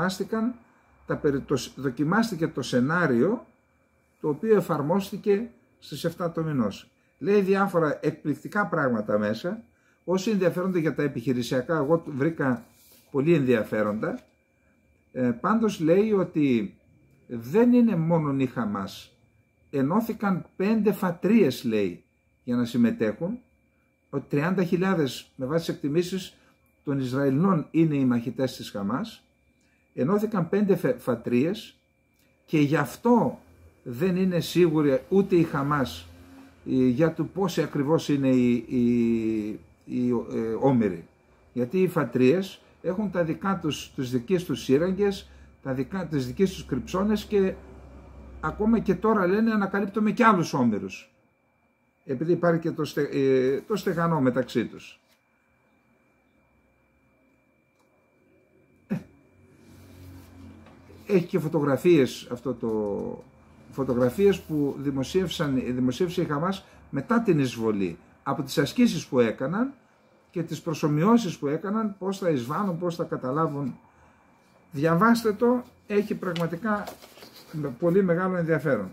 δοκιμάστηκε το σενάριο το οποίο εφαρμόστηκε στις 7 του μηνός. Λέει διάφορα εκπληκτικά πράγματα μέσα. Όσοι ενδιαφέρονται για τα επιχειρησιακά, εγώ βρήκα πολύ ενδιαφέροντα. Πάντως λέει ότι δεν είναι μόνο η Χαμάς. Ενώθηκαν 5 φατρίες, λέει, για να συμμετέχουν. Ότι 30.000 με βάση τις εκτιμήσεις των Ισραηλινών είναι οι μαχητές της Χαμάς. Ενώθηκαν 5 φατρίες και γι' αυτό δεν είναι σίγουρη ούτε η Χαμάς για το πόσοι ακριβώς είναι οι όμηροι. Γιατί οι φατρίες έχουν τα δικά τους, τις δικές τους σύραγγες, τις δικές τους κρυψώνες και ακόμα και τώρα λένε ανακαλύπτουμε και άλλους όμηρους. Επειδή υπάρχει και το στεγανό μεταξύ τους. Έχει και φωτογραφίες φωτογραφίες που δημοσίευσε η Χαμάς μετά την εισβολή, από τις ασκήσεις που έκαναν και τις προσομοιώσεις που έκαναν, πώς θα εισβάλλουν, πώς θα καταλάβουν. Διαβάστε το, έχει πραγματικά πολύ μεγάλο ενδιαφέρον.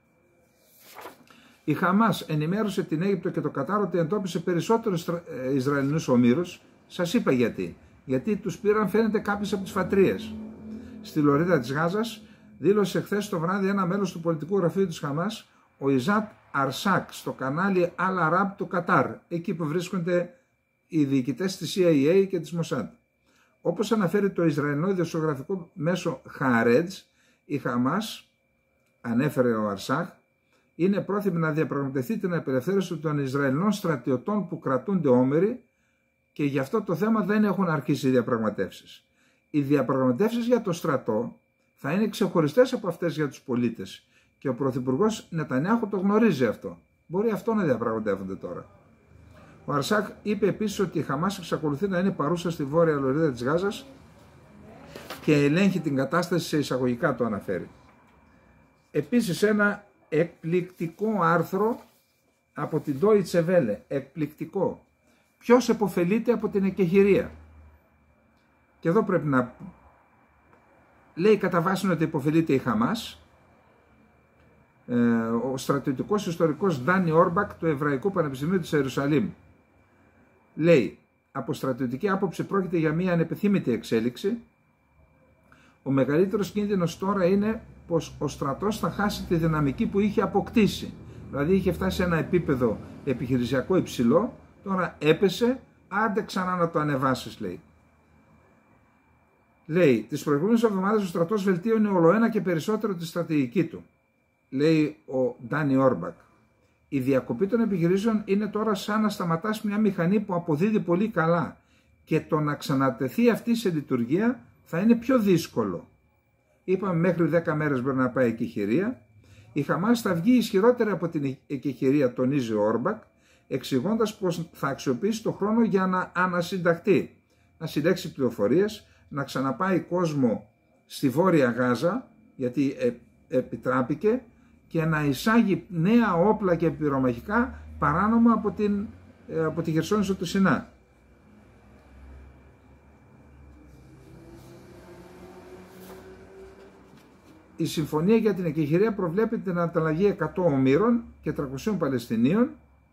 Η Χαμάς ενημέρωσε την Αίγυπτο και το Κατάρ ότι εντόπισε περισσότερους Ισραηλινούς ομήρους. Σας είπα γιατί. Γιατί τους πήραν, φαίνεται, κάποιες από τις φατρίες. Στη λωρίδα της Γάζας δήλωσε χθες το βράδυ ένα μέλος του πολιτικού γραφείου της Χαμάς, ο Ιζάτ Αρσάκ, στο κανάλι Al Arab του Κατάρ, εκεί που βρίσκονται οι διοικητές της CIA και της Μοσάντ. Όπως αναφέρει το Ισραηλινό ειδησιογραφικό μέσο Χάρετζ, η Χαμάς, ανέφερε ο Αρσάκ, είναι πρόθυμη να διαπραγματευτεί την απελευθέρωση των Ισραηλινών στρατιωτών που κρατούνται όμηροι και γι' αυτό το θέμα δεν έχουν αρχίσει οι διαπραγματεύσεις. Οι διαπραγματεύσεις για το στρατό θα είναι ξεχωριστές από αυτές για τους πολίτες και ο Πρωθυπουργός Νετανιάχου το γνωρίζει αυτό. Μπορεί αυτό να διαπραγματεύονται τώρα. Ο Αρσάκ είπε επίσης ότι η Χαμάς εξακολουθεί να είναι παρούσα στη βόρεια λωρίδα της Γάζας και ελέγχει την κατάσταση, σε εισαγωγικά το αναφέρει. Επίσης ένα εκπληκτικό άρθρο από την Deutsche Welle, εκπληκτικό. Ποιος επωφελείται από την εκεχηρία. Και εδώ πρέπει να λέει κατά βάση ότι υποφελείται η Χαμάς. Ο στρατιωτικός ιστορικός Ντάνι Όρμπακ του Εβραϊκού Πανεπιστημίου της Ιερουσαλήμ λέει, από στρατιωτική άποψη πρόκειται για μια ανεπιθύμητη εξέλιξη. Ο μεγαλύτερος κίνδυνος τώρα είναι πως ο στρατός θα χάσει τη δυναμική που είχε αποκτήσει. Δηλαδή είχε φτάσει σε ένα επίπεδο επιχειρησιακό υψηλό, τώρα έπεσε, άντε ξανά να το ανεβάσεις, λέει. Λέει, τις προηγούμενες εβδομάδες ο στρατός βελτίωνε ολοένα και περισσότερο τη στρατηγική του. Λέει ο Ντάνι Όρμπακ. Η διακοπή των επιχειρήσεων είναι τώρα σαν να σταματάς μια μηχανή που αποδίδει πολύ καλά και το να ξανατεθεί αυτή σε λειτουργία θα είναι πιο δύσκολο. Είπαμε μέχρι 10 μέρες μπορεί να πάει η εκεχηρία. Η Χαμάς θα βγει ισχυρότερη από την εκεχηρία, τονίζει ο Όρμπακ, εξηγώντας πως θα αξιοποιήσει το χρόνο για να ανασυνταχθεί, να συλλέξει πληροφορίες, να ξαναπάει κόσμο στη Βόρεια Γάζα, γιατί επιτράπηκε, και να εισάγει νέα όπλα και πυρομαχικά παράνομα από τη Χερσόνησο του Σινά. Η συμφωνία για την εκεχηρία προβλέπει την ανταλλαγή 100 ομήρων και 300 Παλαιστινίων.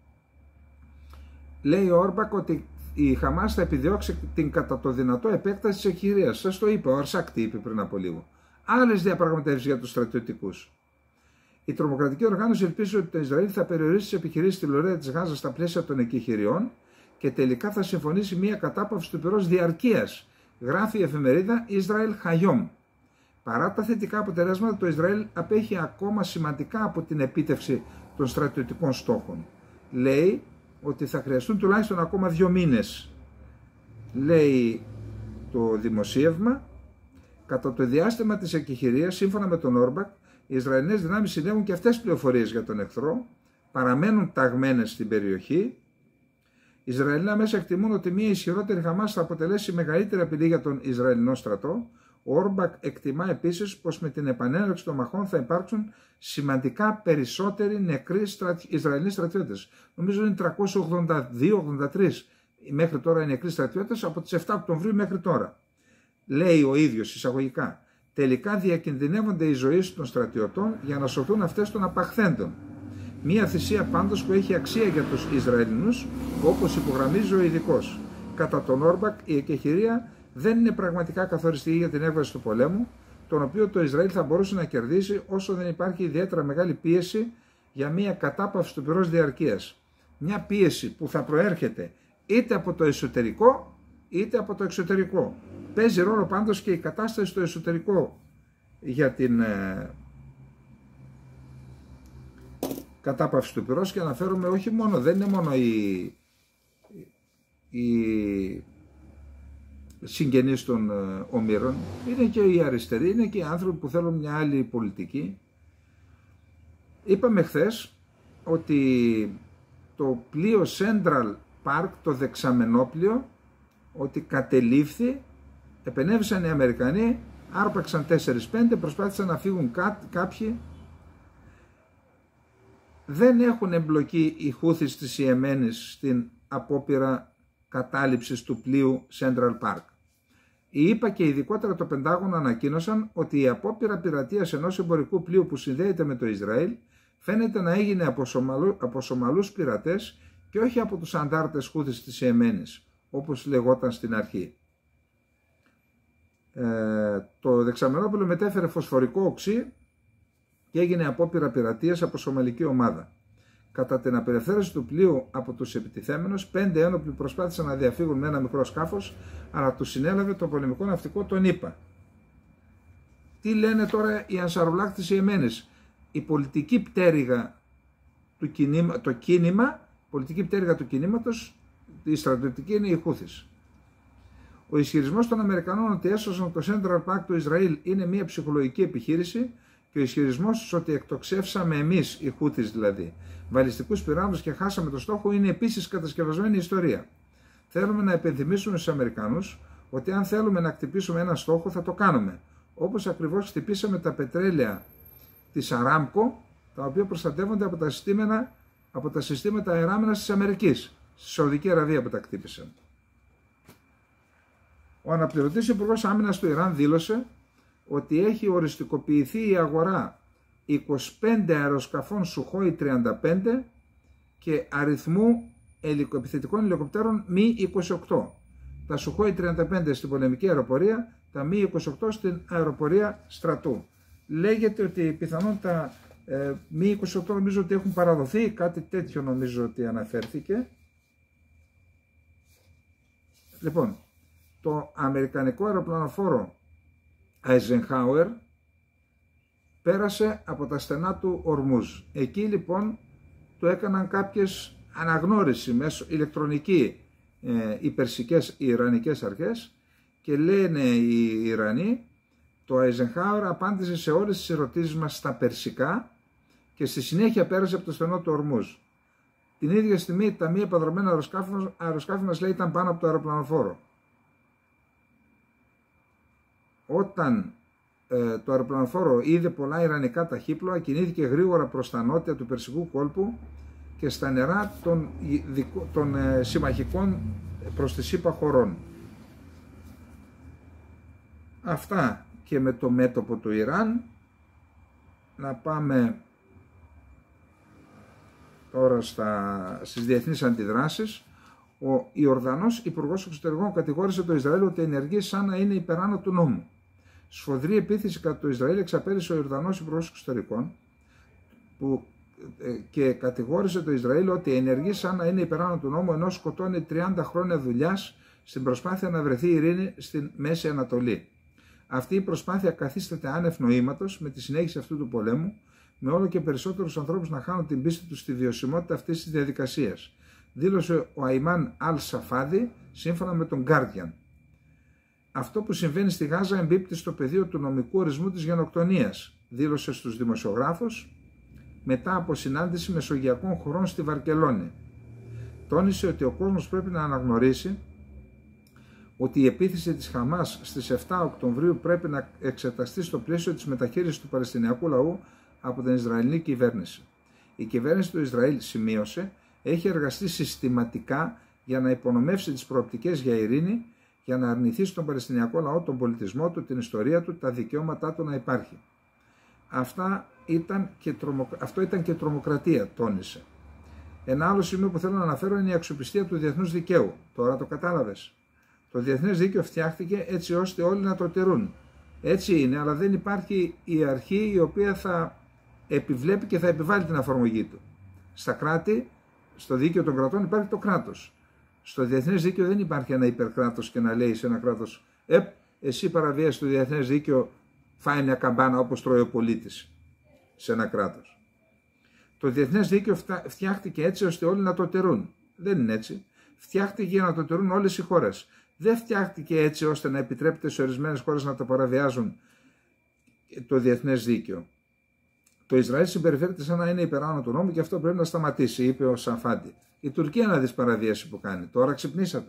Λέει ο Όρμπακ ότι η Χαμάς θα επιδιώξει την κατά το δυνατό επέκταση της εκεχηρίας. Σας το είπε, ο Αρσάκ τι είπε πριν από λίγο. Άλλες διαπραγματεύσεις για τους στρατιωτικούς. Η τρομοκρατική οργάνωση ελπίζει ότι το Ισραήλ θα περιορίσει τις επιχειρήσεις στη λωρίδα της Γάζας στα πλαίσια των εκεχηριών και τελικά θα συμφωνήσει μια κατάπαυση του πυρός διαρκείας, γράφει η εφημερίδα Israel Hayom. Παρά τα θετικά αποτελέσματα, το Ισραήλ απέχει ακόμα σημαντικά από την επίτευξη των στρατιωτικών στόχων. Λέει ότι θα χρειαστούν τουλάχιστον ακόμα 2 μήνες, λέει το δημοσίευμα. Κατά το διάστημα της εκεχηρίας, σύμφωνα με τον Όρμπακ, οι Ισραηλινές δυνάμεις συλλέγουν και αυτές πληροφορίες για τον εχθρό, παραμένουν ταγμένες στην περιοχή. Οι Ισραηλινά μέσα εκτιμούν ότι μια ισχυρότερη Χαμάς θα αποτελέσει μεγαλύτερη απειλή για τον Ισραηλινό στρατό. Ο Όρμπακ εκτιμά επίσης πως με την επανέναρξη των μαχών θα υπάρξουν σημαντικά περισσότεροι νεκροί Ισραηλινοί στρατιώτες. Νομίζω είναι 382-83 μέχρι τώρα οι νεκροί στρατιώτες από τις 7 Οκτωβρίου μέχρι τώρα. Λέει ο ίδιος εισαγωγικά, τελικά διακινδυνεύονται οι ζωές των στρατιωτών για να σωθούν αυτές των απαχθέντων. Μία θυσία πάντως που έχει αξία για τους Ισραηλινούς, όπως υπογραμμίζει ο ειδικός. Κατά τον Όρμπακ, η εκεχηρία δεν είναι πραγματικά καθοριστική για την έκβαση του πολέμου, τον οποίο το Ισραήλ θα μπορούσε να κερδίσει όσο δεν υπάρχει ιδιαίτερα μεγάλη πίεση για μια κατάπαυση του πυρός διαρκείας. Μια πίεση που θα προέρχεται είτε από το εσωτερικό είτε από το εξωτερικό. Παίζει ρόλο πάντως και η κατάσταση στο εσωτερικό για την κατάπαυση του πυρός, και αναφέρομαι όχι μόνο, δεν είναι μόνο οι συγγενείς των ομήρων, είναι και οι αριστεροί, είναι και οι άνθρωποι που θέλουν μια άλλη πολιτική. Είπαμε χθες ότι το πλοίο Central Park, το δεξαμενόπλοιο, ότι κατελήφθη, επενέβησαν οι Αμερικανοί, άρπαξαν 4-5, προσπάθησαν να φύγουν κάποιοι. Δεν έχουν εμπλοκή οι Χούθις της Ιεμένης στην απόπειρα κατάληψης του πλοίου Central Park. Οι ΗΠΑ και ειδικότερα το Πεντάγωνο ανακοίνωσαν ότι η απόπειρα πειρατείας ενός εμπορικού πλοίου που συνδέεται με το Ισραήλ φαίνεται να έγινε από Σομαλούς πειρατές και όχι από τους αντάρτες Χούθις της Ιεμένης, όπως λεγόταν στην αρχή. Το δεξαμενόπλοιο μετέφερε φωσφορικό οξύ και έγινε απόπειρα πειρατείας από σομαλική ομάδα. Κατά την απελευθέρωση του πλοίου από τους επιτιθέμενους, 5 ένοπλοι προσπάθησαν να διαφύγουν με ένα μικρό σκάφος, αλλά τους συνέλαβε το πολεμικό ναυτικό των ΗΠΑ. Τι λένε τώρα οι Ανσαρουλάχ της Ιεμένης? Η πολιτική πτέρυγα του πολιτική πτέρυγα του κινήματος, η στρατιωτική, είναι οι Χούθις. Ο ισχυρισμός των Αμερικανών ότι έσωσαν το Central Park του Ισραήλ είναι μια ψυχολογική επιχείρηση, και ο ισχυρισμός ότι εκτοξεύσαμε εμείς, οι Χούθις δηλαδή, βαλιστικούς πυράβλους και χάσαμε το στόχο, είναι επίσης κατασκευασμένη ιστορία. Θέλουμε να επενθυμίσουμε στους Αμερικανούς ότι αν θέλουμε να χτυπήσουμε ένα στόχο θα το κάνουμε. Όπως ακριβώς χτυπήσαμε τα πετρέλαια της Αράμκο, τα οποία προστατεύονται από τα συστήματα αεράμενας της Αμερικής, στη Σαουδική Αραβία που τα χτύπησαν. Ο αναπληρωτής υπουργός άμυνας του Ιράν δήλωσε ότι έχει οριστικοποιηθεί η αγορά 25 αεροσκαφών Sukhoi 35 και αριθμού επιθετικών ελικοπτέρων Mi-28. Τα Sukhoi 35 στην πολεμική αεροπορία, τα Mi-28 στην αεροπορία στρατού. Λέγεται ότι πιθανόν τα Mi-28 νομίζω ότι έχουν παραδοθεί, κάτι τέτοιο νομίζω ότι αναφέρθηκε. Λοιπόν, το αμερικανικό αεροπλανοφόρο Eisenhower πέρασε από τα στενά του Ορμούζ. Εκεί λοιπόν του έκαναν κάποιες αναγνώριση μέσω ηλεκτρονική οι περσικές, οι ιρανικές αρχές, και λένε οι Ιρανοί, το Eisenhower απάντησε σε όλες τις ερωτήσεις μας στα περσικά και στη συνέχεια πέρασε από το στενό του Ορμούζ. Την ίδια στιγμή τα μη επανδρομένα αεροσκάφη μας, λέει, ήταν πάνω από το αεροπλανοφόρο. Όταν το αεροπλανοφόρο είδε πολλά ιρανικά ταχύπλοα, κινήθηκε γρήγορα προς τα νότια του Περσικού κόλπου και στα νερά των συμμαχικών προς τις ΗΠΑ χωρών. Αυτά και με το μέτωπο του Ιράν. Να πάμε τώρα στις διεθνείς αντιδράσεις. Ο Ιορδανός Υπουργός Εξωτερικών κατηγόρησε το Ισραήλ ότι ενεργεί σαν να είναι υπεράνω του νόμου. Σφοδρή επίθεση κατά το Ισραήλ εξαπέλυσε ο Ιορδανός Υπουργός Εξωτερικών και κατηγόρησε το Ισραήλ ότι ενεργεί σαν να είναι υπεράνω του νόμου, ενώ σκοτώνει 30 χρόνια δουλειάς στην προσπάθεια να βρεθεί ειρήνη στην Μέση Ανατολή. Αυτή η προσπάθεια καθίσταται άνευ νοήματος με τη συνέχιση αυτού του πολέμου, με όλο και περισσότερους ανθρώπους να χάνουν την πίστη τους στη βιωσιμότητα αυτής της διαδικασίας. δήλωσε ο Αϊμάν Αλ-Σαφάδη σύμφωνα με τον Guardian. Αυτό που συμβαίνει στη Γάζα εμπίπτει στο πεδίο του νομικού ορισμού της γενοκτονίας, δήλωσε στους δημοσιογράφους μετά από συνάντηση μεσογειακών χωρών στη Βαρκελόνη. Τόνισε ότι ο κόσμος πρέπει να αναγνωρίσει ότι η επίθεση της Χαμάς στις 7 Οκτωβρίου πρέπει να εξεταστεί στο πλαίσιο της μεταχείρισης του Παλαιστινιακού λαού από την Ισραηλινή κυβέρνηση. Η κυβέρνηση του Ισραήλ, σημείωσε, έχει εργαστεί συστηματικά για να υπονομεύσει τις προοπτικές για ειρήνη, για να αρνηθεί στον Παλαιστινιακό λαό τον πολιτισμό του, την ιστορία του, τα δικαιώματά του να υπάρχει. Αυτό ήταν και τρομοκρατία, τόνισε. Ένα άλλο σημείο που θέλω να αναφέρω είναι η αξιοπιστία του διεθνούς δικαίου. Τώρα το κατάλαβες. Το διεθνές δίκαιο φτιάχτηκε έτσι ώστε όλοι να το τηρούν. Έτσι είναι, αλλά δεν υπάρχει η αρχή η οποία θα επιβλέπει και θα επιβάλλει την εφαρμογή του. Στα κράτη, στο δίκαιο των κρατών υπάρχει το κράτος. Στο διεθνές δίκαιο δεν υπάρχει ένα υπερκράτος και να λέει σε ένα κράτος εσύ παραβίασες το διεθνές δίκαιο, φάει μια καμπάνα όπως τρώει ο πολίτης σε ένα κράτος. Το διεθνές δίκαιο φτιάχτηκε έτσι ώστε όλοι να το τηρούν. Δεν είναι έτσι. Φτιάχτηκε για να το τηρούν όλες οι χώρες. Δεν φτιάχτηκε έτσι ώστε να επιτρέπεται σε ορισμένες χώρες να το παραβιάζουν το διεθνές δίκαιο. Το Ισραήλ συμπεριφέρεται σαν να είναι υπεράνω του νόμου και αυτό πρέπει να σταματήσει, είπε ο Σαφάντη. Η Τουρκία να δεις παραβίαση που κάνει. Τώρα ξυπνήσατε.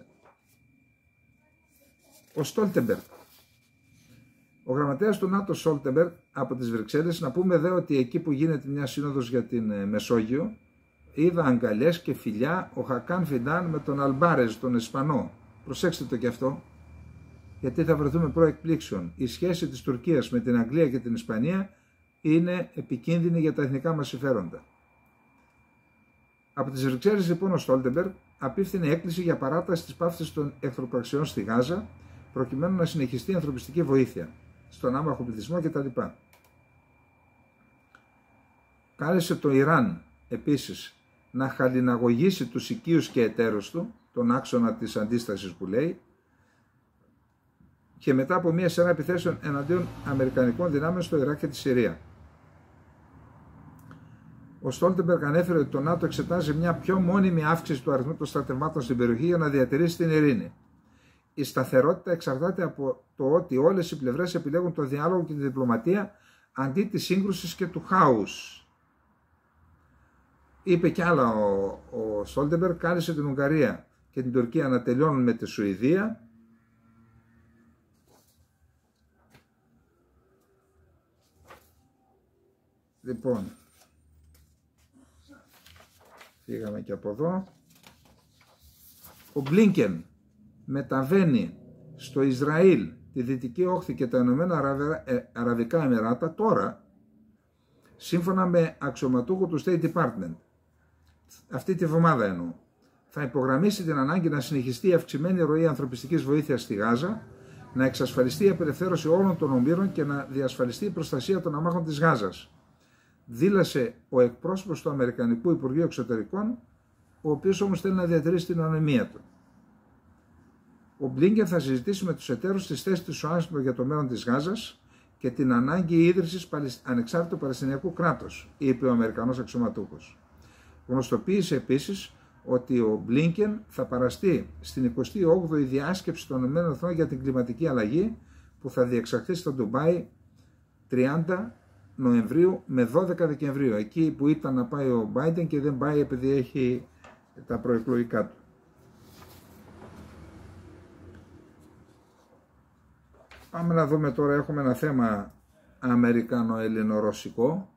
Ο Στόλτεμπεργκ. Ο γραμματέας του ΝΑΤΟ Στόλτεμπεργκ από τις Βρυξέλλες, να πούμε δε ότι εκεί που γίνεται μια σύνοδος για την Μεσόγειο, είδα αγκαλιές και φιλιά ο Χακάν Φιντάν με τον Αλμπάρεζ, τον Ισπανό. Προσέξτε το και αυτό, γιατί θα βρεθούμε προεκπλήξεων. Η σχέση της Τουρκίας με την Αγγλία και την Ισπανία είναι επικίνδυνη για τα εθνικά μας συμφέροντα. Από τις Βρυξέλλες λοιπόν ο Στόλτεμπεργκ απίφθινε έκκληση για παράταση της πάυσης των εχθροπραξιών στη Γάζα, προκειμένου να συνεχιστεί η ανθρωπιστική βοήθεια στον άμαχο πληθυσμό κτλ. Κάλεσε το Ιράν επίσης να χαλιναγωγήσει τους οικείους και εταίρους του, τον άξονα της αντίστασης που λέει, και μετά από μια σειρά επιθέσεων εναντίον αμερικανικών δυνάμεων στο Ιράκ και τη Συρία. Ο Στόλτεμπεργκ ανέφερε ότι το ΝΑΤΟ εξετάζει μια πιο μόνιμη αύξηση του αριθμού των στρατευμάτων στην περιοχή για να διατηρήσει την ειρήνη. Η σταθερότητα εξαρτάται από το ότι όλες οι πλευρές επιλέγουν το διάλογο και τη διπλωματία αντί της σύγκρουσης και του χάους. Είπε κι άλλα ο Στόλτεμπεργκ, κάλεσε την Ουγγαρία και την Τουρκία να τελειώνουν με τη Σουηδία. Λοιπόν, φύγαμε και από εδώ. Ο Μπλίνκεν μεταβαίνει στο Ισραήλ, τη Δυτική Όχθη και τα Ηνωμένα Αραβικά Εμιράτα τώρα, σύμφωνα με αξιωματούχο του State Department. Αυτή τη βδομάδα εννοώ. Θα υπογραμμίσει την ανάγκη να συνεχιστεί η αυξημένη ροή ανθρωπιστικής βοήθειας στη Γάζα, να εξασφαλιστεί η απελευθέρωση όλων των ομήρων και να διασφαλιστεί η προστασία των αμάχων της Γάζας. Δήλωσε ο εκπρόσωπος του Αμερικανικού Υπουργείου Εξωτερικών, ο οποίος όμως θέλει να διατηρήσει την ανωνυμία του. Ο Μπλίνκεν θα συζητήσει με τους εταίρους τις θέσεις της Ουάσιγκτον για το μέλλον της Γάζας και την ανάγκη ίδρυσης ανεξάρτητου Παλαιστινιακού κράτους, είπε ο Αμερικανός αξιωματούχος. Γνωστοποίησε επίσης ότι ο Μπλίνκεν θα παραστεί στην 28η διάσκεψη των ΗΠΑ για την κλιματική αλλαγή που θα διεξαχθεί στο Ντουμπάι 30 Νοεμβρίου με 12 Δεκεμβρίου, εκεί που ήταν να πάει ο Μπάιντεν και δεν πάει επειδή έχει τα προεκλογικά του. Πάμε να δούμε τώρα, έχουμε ένα θέμα αμερικανο-ελληνο-ρωσικό.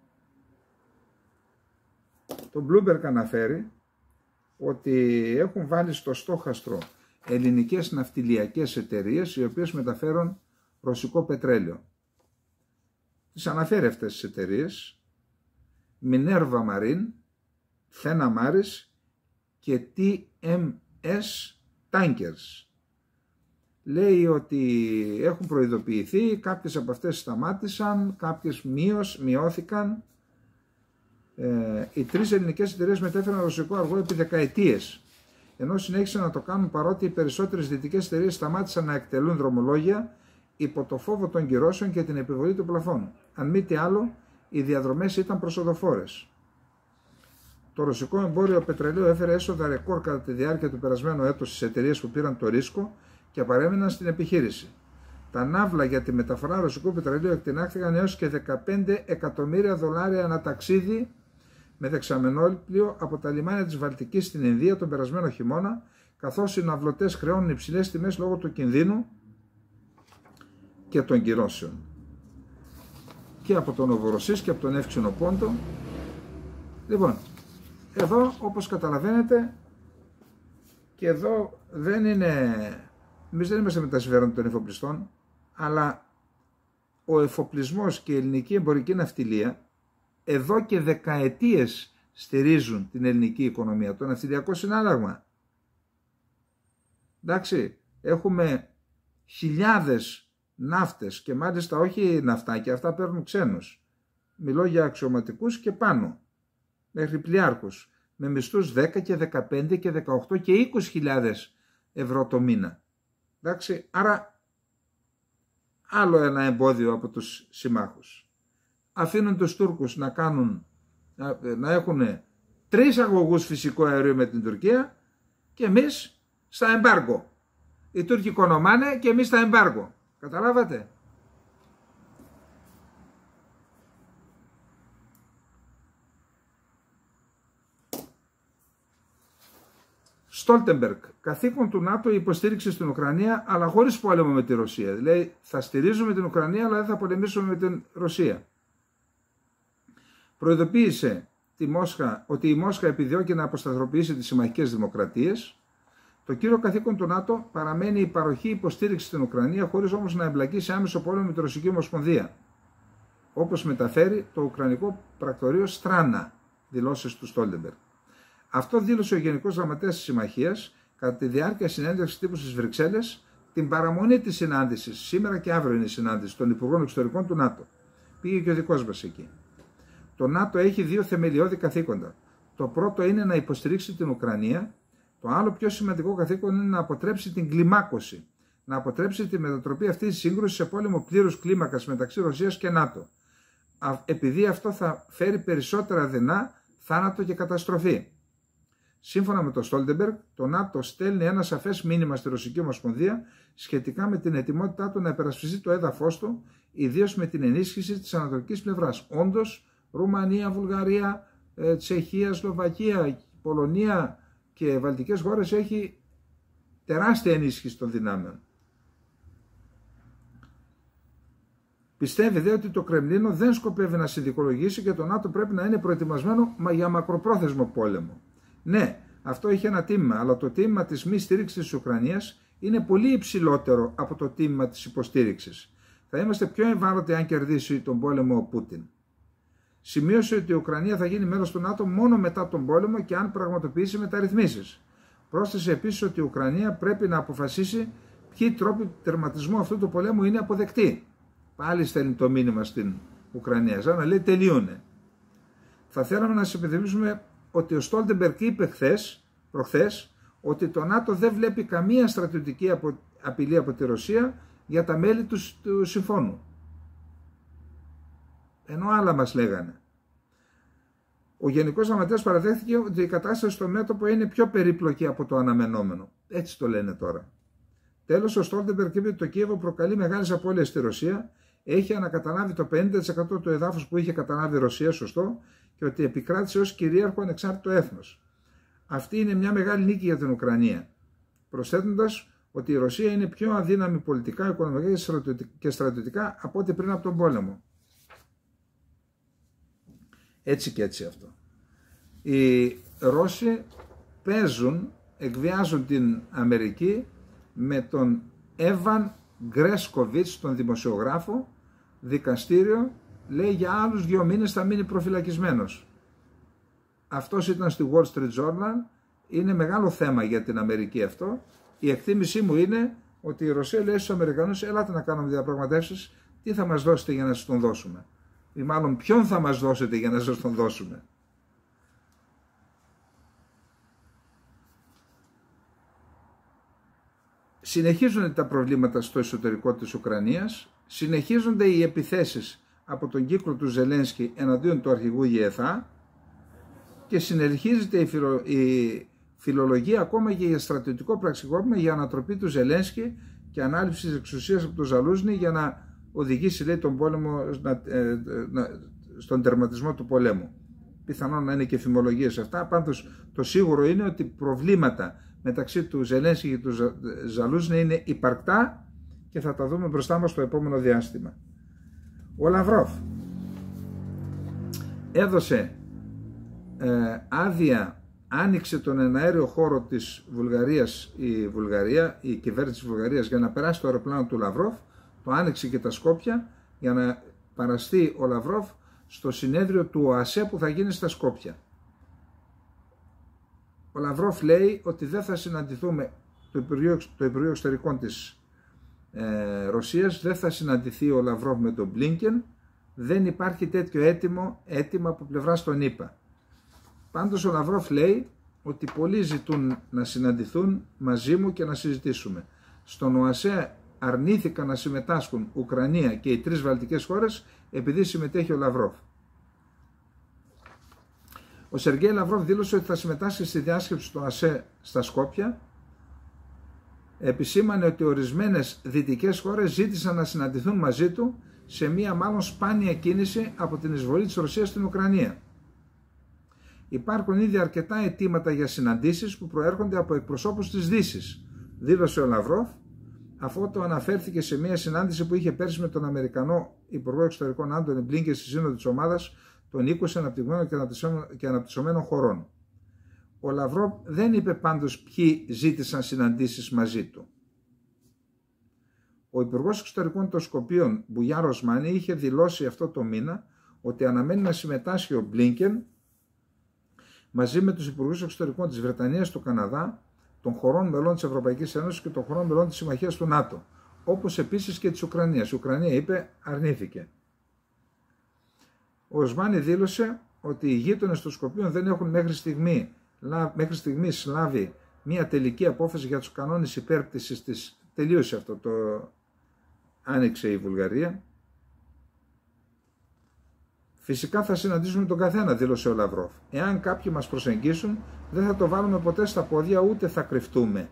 Το Bloomberg αναφέρει ότι έχουν βάλει στο στόχαστρο ελληνικές ναυτιλιακές εταιρείες οι οποίες μεταφέρουν ρωσικό πετρέλαιο. Τις αναφέρει αυτές τις εταιρείες: Minerva Marine, Thena Maris και TMS Tankers. Λέει ότι έχουν προειδοποιηθεί, κάποιες από αυτές σταμάτησαν, κάποιες μειώθηκαν. Οι τρεις ελληνικές εταιρείες μετέφεραν ρωσικό αργό επί δεκαετίες, ενώ συνέχισαν να το κάνουν παρότι οι περισσότερες δυτικές εταιρείες σταμάτησαν να εκτελούν δρομολόγια υπό το φόβο των κυρώσεων και την επιβολή του πλαφών. Αν μη τι άλλο, οι διαδρομές ήταν προσοδοφόρες. Το ρωσικό εμπόριο πετρελαίου έφερε έσοδα ρεκόρ κατά τη διάρκεια του περασμένου έτους στις εταιρείες που πήραν το ρίσκο και παρέμειναν στην επιχείρηση. Τα ναύλα για τη μεταφορά ρωσικού πετρελαίου εκτινάχθηκαν έως και 15 εκατομμύρια δολάρια ανά ταξίδι με δεξαμενόλπλιο από τα λιμάνια της Βαλτικής στην Ινδία τον περασμένο χειμώνα, καθώς οι ναυλωτές χρεώνουν υψηλές τιμές λόγω του κινδύνου και των κυρώσεων. Και από τον Νοβοροσίσκ και από τον Εύξηνο Πόντο. Λοιπόν, εδώ όπως καταλαβαίνετε, και εδώ δεν είναι, εμείς δεν είμαστε με τα συμφέροντα των εφοπλιστών, αλλά ο εφοπλισμός και η ελληνική εμπορική ναυτιλία εδώ και δεκαετίες στηρίζουν την ελληνική οικονομία, το ναυτιλιακό συνάλλαγμα. Εντάξει, έχουμε χιλιάδες ναύτες και μάλιστα όχι ναυτάκια, αυτά παίρνουν ξένους. Μιλώ για αξιωματικούς και πάνω, μέχρι πλοιάρχους, με μισθούς 10 και 15 και 18 και 20.000 ευρώ το μήνα. Εντάξει, άρα άλλο ένα εμπόδιο από τους συμμάχους. Αφήνουν τους Τούρκους να έχουν 3 αγωγούς φυσικού αερίου με την Τουρκία και εμείς στα εμπάργκο. Οι Τούρκοι οικονομάνε και εμείς στα εμπάργκο. Καταλάβατε? Στόλτεμπεργκ. Καθήκον του ΝΑΤΟ η υποστήριξη στην Ουκρανία, αλλά χωρίς πόλεμο με τη Ρωσία. Δηλαδή θα στηρίζουμε την Ουκρανία, αλλά δεν θα πολεμήσουμε με την Ρωσία. Προειδοποίησε τη Μόσχα ότι η Μόσχα επιδιώκει να αποσταθεροποιήσει τις συμμαχικές δημοκρατίες. Το κύριο καθήκον του ΝΑΤΟ παραμένει η παροχή υποστήριξη στην Ουκρανία, χωρίς όμως να εμπλακεί σε άμεσο πόλεμο με τη Ρωσική Ομοσπονδία. Όπως μεταφέρει το Ουκρανικό πρακτορείο Στράνα, δηλώσεις του Στόλτεμπεργκ. Αυτό δήλωσε ο Γενικός Γραμματέας της Συμμαχίας κατά τη διάρκεια συνέντευξης τύπου στις Βρυξέλλες, την παραμονή της συνάντησης. Σήμερα και αύριο είναι η συνάντηση των Υπουργών Εξωτερικών του ΝΑΤΟ. Πήγε και ο δικός μας εκεί. Το ΝΑΤΟ έχει 2 θεμελιώδη καθήκοντα. Το πρώτο είναι να υποστηρίξει την Ουκρανία. Το άλλο πιο σημαντικό καθήκον είναι να αποτρέψει την κλιμάκωση. Να αποτρέψει τη μετατροπή αυτής της σύγκρουσης σε πόλεμο πλήρους κλίμακας μεταξύ Ρωσίας και ΝΑΤΟ. Επειδή αυτό θα φέρει περισσότερα δεινά, θάνατο και καταστροφή. Σύμφωνα με τον Στόλτεμπεργκ, το ΝΑΤΟ στέλνει ένα σαφές μήνυμα στη Ρωσική Ομοσπονδία σχετικά με την ετοιμότητά του να υπερασπιστεί το έδαφος του, ιδίως με την ενίσχυση της ανατολικής πλευράς. Όντως, Ρουμανία, Βουλγαρία, Τσεχία, Σλοβακία, Πολωνία και βαλτικές χώρες έχει τεράστια ενίσχυση των δυνάμεων. Πιστεύει δε ότι το Κρεμλίνο δεν σκοπεύει να συνδικολογήσει και το ΝΑΤΟ πρέπει να είναι προετοιμασμένο για μακροπρόθεσμο πόλεμο. Ναι, αυτό έχει ένα τίμημα, αλλά το τίμημα της μη στήριξης της Ουκρανίας είναι πολύ υψηλότερο από το τίμημα της υποστήριξης. Θα είμαστε πιο ευάλωτοι αν κερδίσει τον πόλεμο ο Πούτιν. Σημείωσε ότι η Ουκρανία θα γίνει μέλος του ΝΑΤΟ μόνο μετά τον πόλεμο και αν πραγματοποιήσει μεταρρυθμίσεις. Πρόσθεσε επίσης ότι η Ουκρανία πρέπει να αποφασίσει ποιοι τρόποι τερματισμού αυτού του πολέμου είναι αποδεκτοί. Πάλι στέλνει το μήνυμα στην Ουκρανία, σαν να λέει τελείωνε. Θα θέλαμε να σας υπενθυμίσουμε ότι ο Στόλτεμπεργκ είπε προχθές ότι το ΝΑΤΟ δεν βλέπει καμία στρατιωτική απειλή από τη Ρωσία για τα μέλη του συμφώνου. Ενώ άλλα μας λέγανε. Ο Γενικός Γραμματέας παραδέχθηκε ότι η κατάσταση στο μέτωπο είναι πιο περίπλοκη από το αναμενόμενο. Έτσι το λένε τώρα. Τέλος, ο Στόλτεμπεργκ είπε ότι το Κίεβο προκαλεί μεγάλες απώλειες στη Ρωσία, έχει ανακαταλάβει το 50% του εδάφους που είχε καταλάβει η Ρωσία, σωστό, και ότι επικράτησε ως κυρίαρχο ανεξάρτητο έθνος. Αυτή είναι μια μεγάλη νίκη για την Ουκρανία, προσθέτοντας ότι η Ρωσία είναι πιο αδύναμη πολιτικά, οικονομικά και στρατιωτικά από ό,τι πριν από τον πόλεμο. Έτσι και έτσι αυτό. Οι Ρώσοι εκβιάζουν την Αμερική με τον Έβαν Γκρέσκοβιτς, τον δημοσιογράφο, δικαστήριο, λέει για άλλους 2 μήνες θα μείνει προφυλακισμένος. Αυτός ήταν στη Wall Street Journal, είναι μεγάλο θέμα για την Αμερική αυτό. Η εκτίμησή μου είναι ότι η Ρωσία λέει στους Αμερικανούς, ελάτε να κάνουμε διαπραγματεύσεις, τι θα μας δώσετε για να σας τον δώσουμε. Ή μάλλον ποιον θα μας δώσετε για να σας τον δώσουμε. Συνεχίζονται τα προβλήματα στο εσωτερικό της Ουκρανίας, συνεχίζονται οι επιθέσεις από τον κύκλο του Ζελένσκι εναντίον του αρχηγού ΓΕΘΑ και συνεχίζεται η φιλολογία ακόμα και για στρατιωτικό πραξικόπημα για ανατροπή του Ζελένσκι και ανάληψη της εξουσίας από τον Ζαλούζνι για να οδηγήσει, λέει, τον πόλεμο στον τερματισμό του πολέμου. Πιθανόν να είναι και φημολογίες αυτά. Πάντως το σίγουρο είναι ότι προβλήματα μεταξύ του Ζελένσκι και του Ζαλούζνι είναι υπαρκτά και θα τα δούμε μπροστά μας στο επόμενο διάστημα. Ο Λαυρόφ έδωσε άδεια, άνοιξε τον εναέριο χώρο της Βουλγαρίας η κυβέρνηση της Βουλγαρίας για να περάσει το αεροπλάνο του Λαυρόφ, το άνοιξε και τα Σκόπια για να παραστεί ο Λαυρόφ στο συνέδριο του ΟΑΣΕ που θα γίνει στα Σκόπια. Ο Λαυρόφ λέει ότι δεν θα συναντηθούμε, το Υπουργείο Εξωτερικών της Ρωσίας, δεν θα συναντηθεί ο Λαυρόφ με τον Μπλίνκεν, δεν υπάρχει τέτοιο αίτημα από πλευράς των ΗΠΑ. Πάντως ο Λαυρόφ λέει ότι πολλοί ζητούν να συναντηθούν μαζί μου και να συζητήσουμε. Στον ΟΑΣΕ αρνήθηκαν να συμμετάσχουν Ουκρανία και οι 3 βαλτικές χώρες επειδή συμμετέχει ο Λαυρόφ. Ο Σεργέη Λαυρόφ δήλωσε ότι θα συμμετάσχει στη διάσκεψη του ΟΑΣΕ στα Σκόπια. Επισήμανε ότι ορισμένες δυτικές χώρες ζήτησαν να συναντηθούν μαζί του σε μία μάλλον σπάνια κίνηση από την εισβολή της Ρωσίας στην Ουκρανία. Υπάρχουν ήδη αρκετά αιτήματα για συναντήσεις που προέρχονται από εκπροσώπους της Δύσης, δήλωσε ο Λαυρόφ, αφού το αναφέρθηκε σε μια συνάντηση που είχε πέρσι με τον Αμερικανό Υπουργό Εξωτερικών Άντονι Μπλίνκεν στη σύνοδο της ομάδας των 20 αναπτυγμένων και αναπτυσσομένων χωρών. Ο Λαυρόφ δεν είπε πάντως ποιοι ζήτησαν συναντήσεις μαζί του. Ο Υπουργός Εξωτερικών των Σκοπίων, Μπουγιάν Ροσμάνι, είχε δηλώσει αυτό το μήνα ότι αναμένει να συμμετάσχει ο Μπλίνκεν μαζί με τους Υπουργούς Εξωτερικών της Βρετανίας, του Καναδά, των χωρών μελών της Ευρωπαϊκής Ένωσης και των χωρών μελών της Συμμαχίας του ΝΑΤΟ, όπως επίσης και της Ουκρανίας. Η Ουκρανία, είπε, αρνήθηκε. Ο Ροσμάνι δήλωσε ότι οι γείτονες των Σκοπίων δεν έχουν μέχρι στιγμής λάβει μια τελική απόφαση για τους κανόνες υπέρπτυσης της. Τελείωσε αυτό, το άνοιξε η Βουλγαρία. Φυσικά θα συναντήσουμε τον καθένα, δήλωσε ο Λαυρόφ. Εάν κάποιοι μας προσεγγίσουν, δεν θα το βάλουμε ποτέ στα πόδια, ούτε θα κρυφτούμε.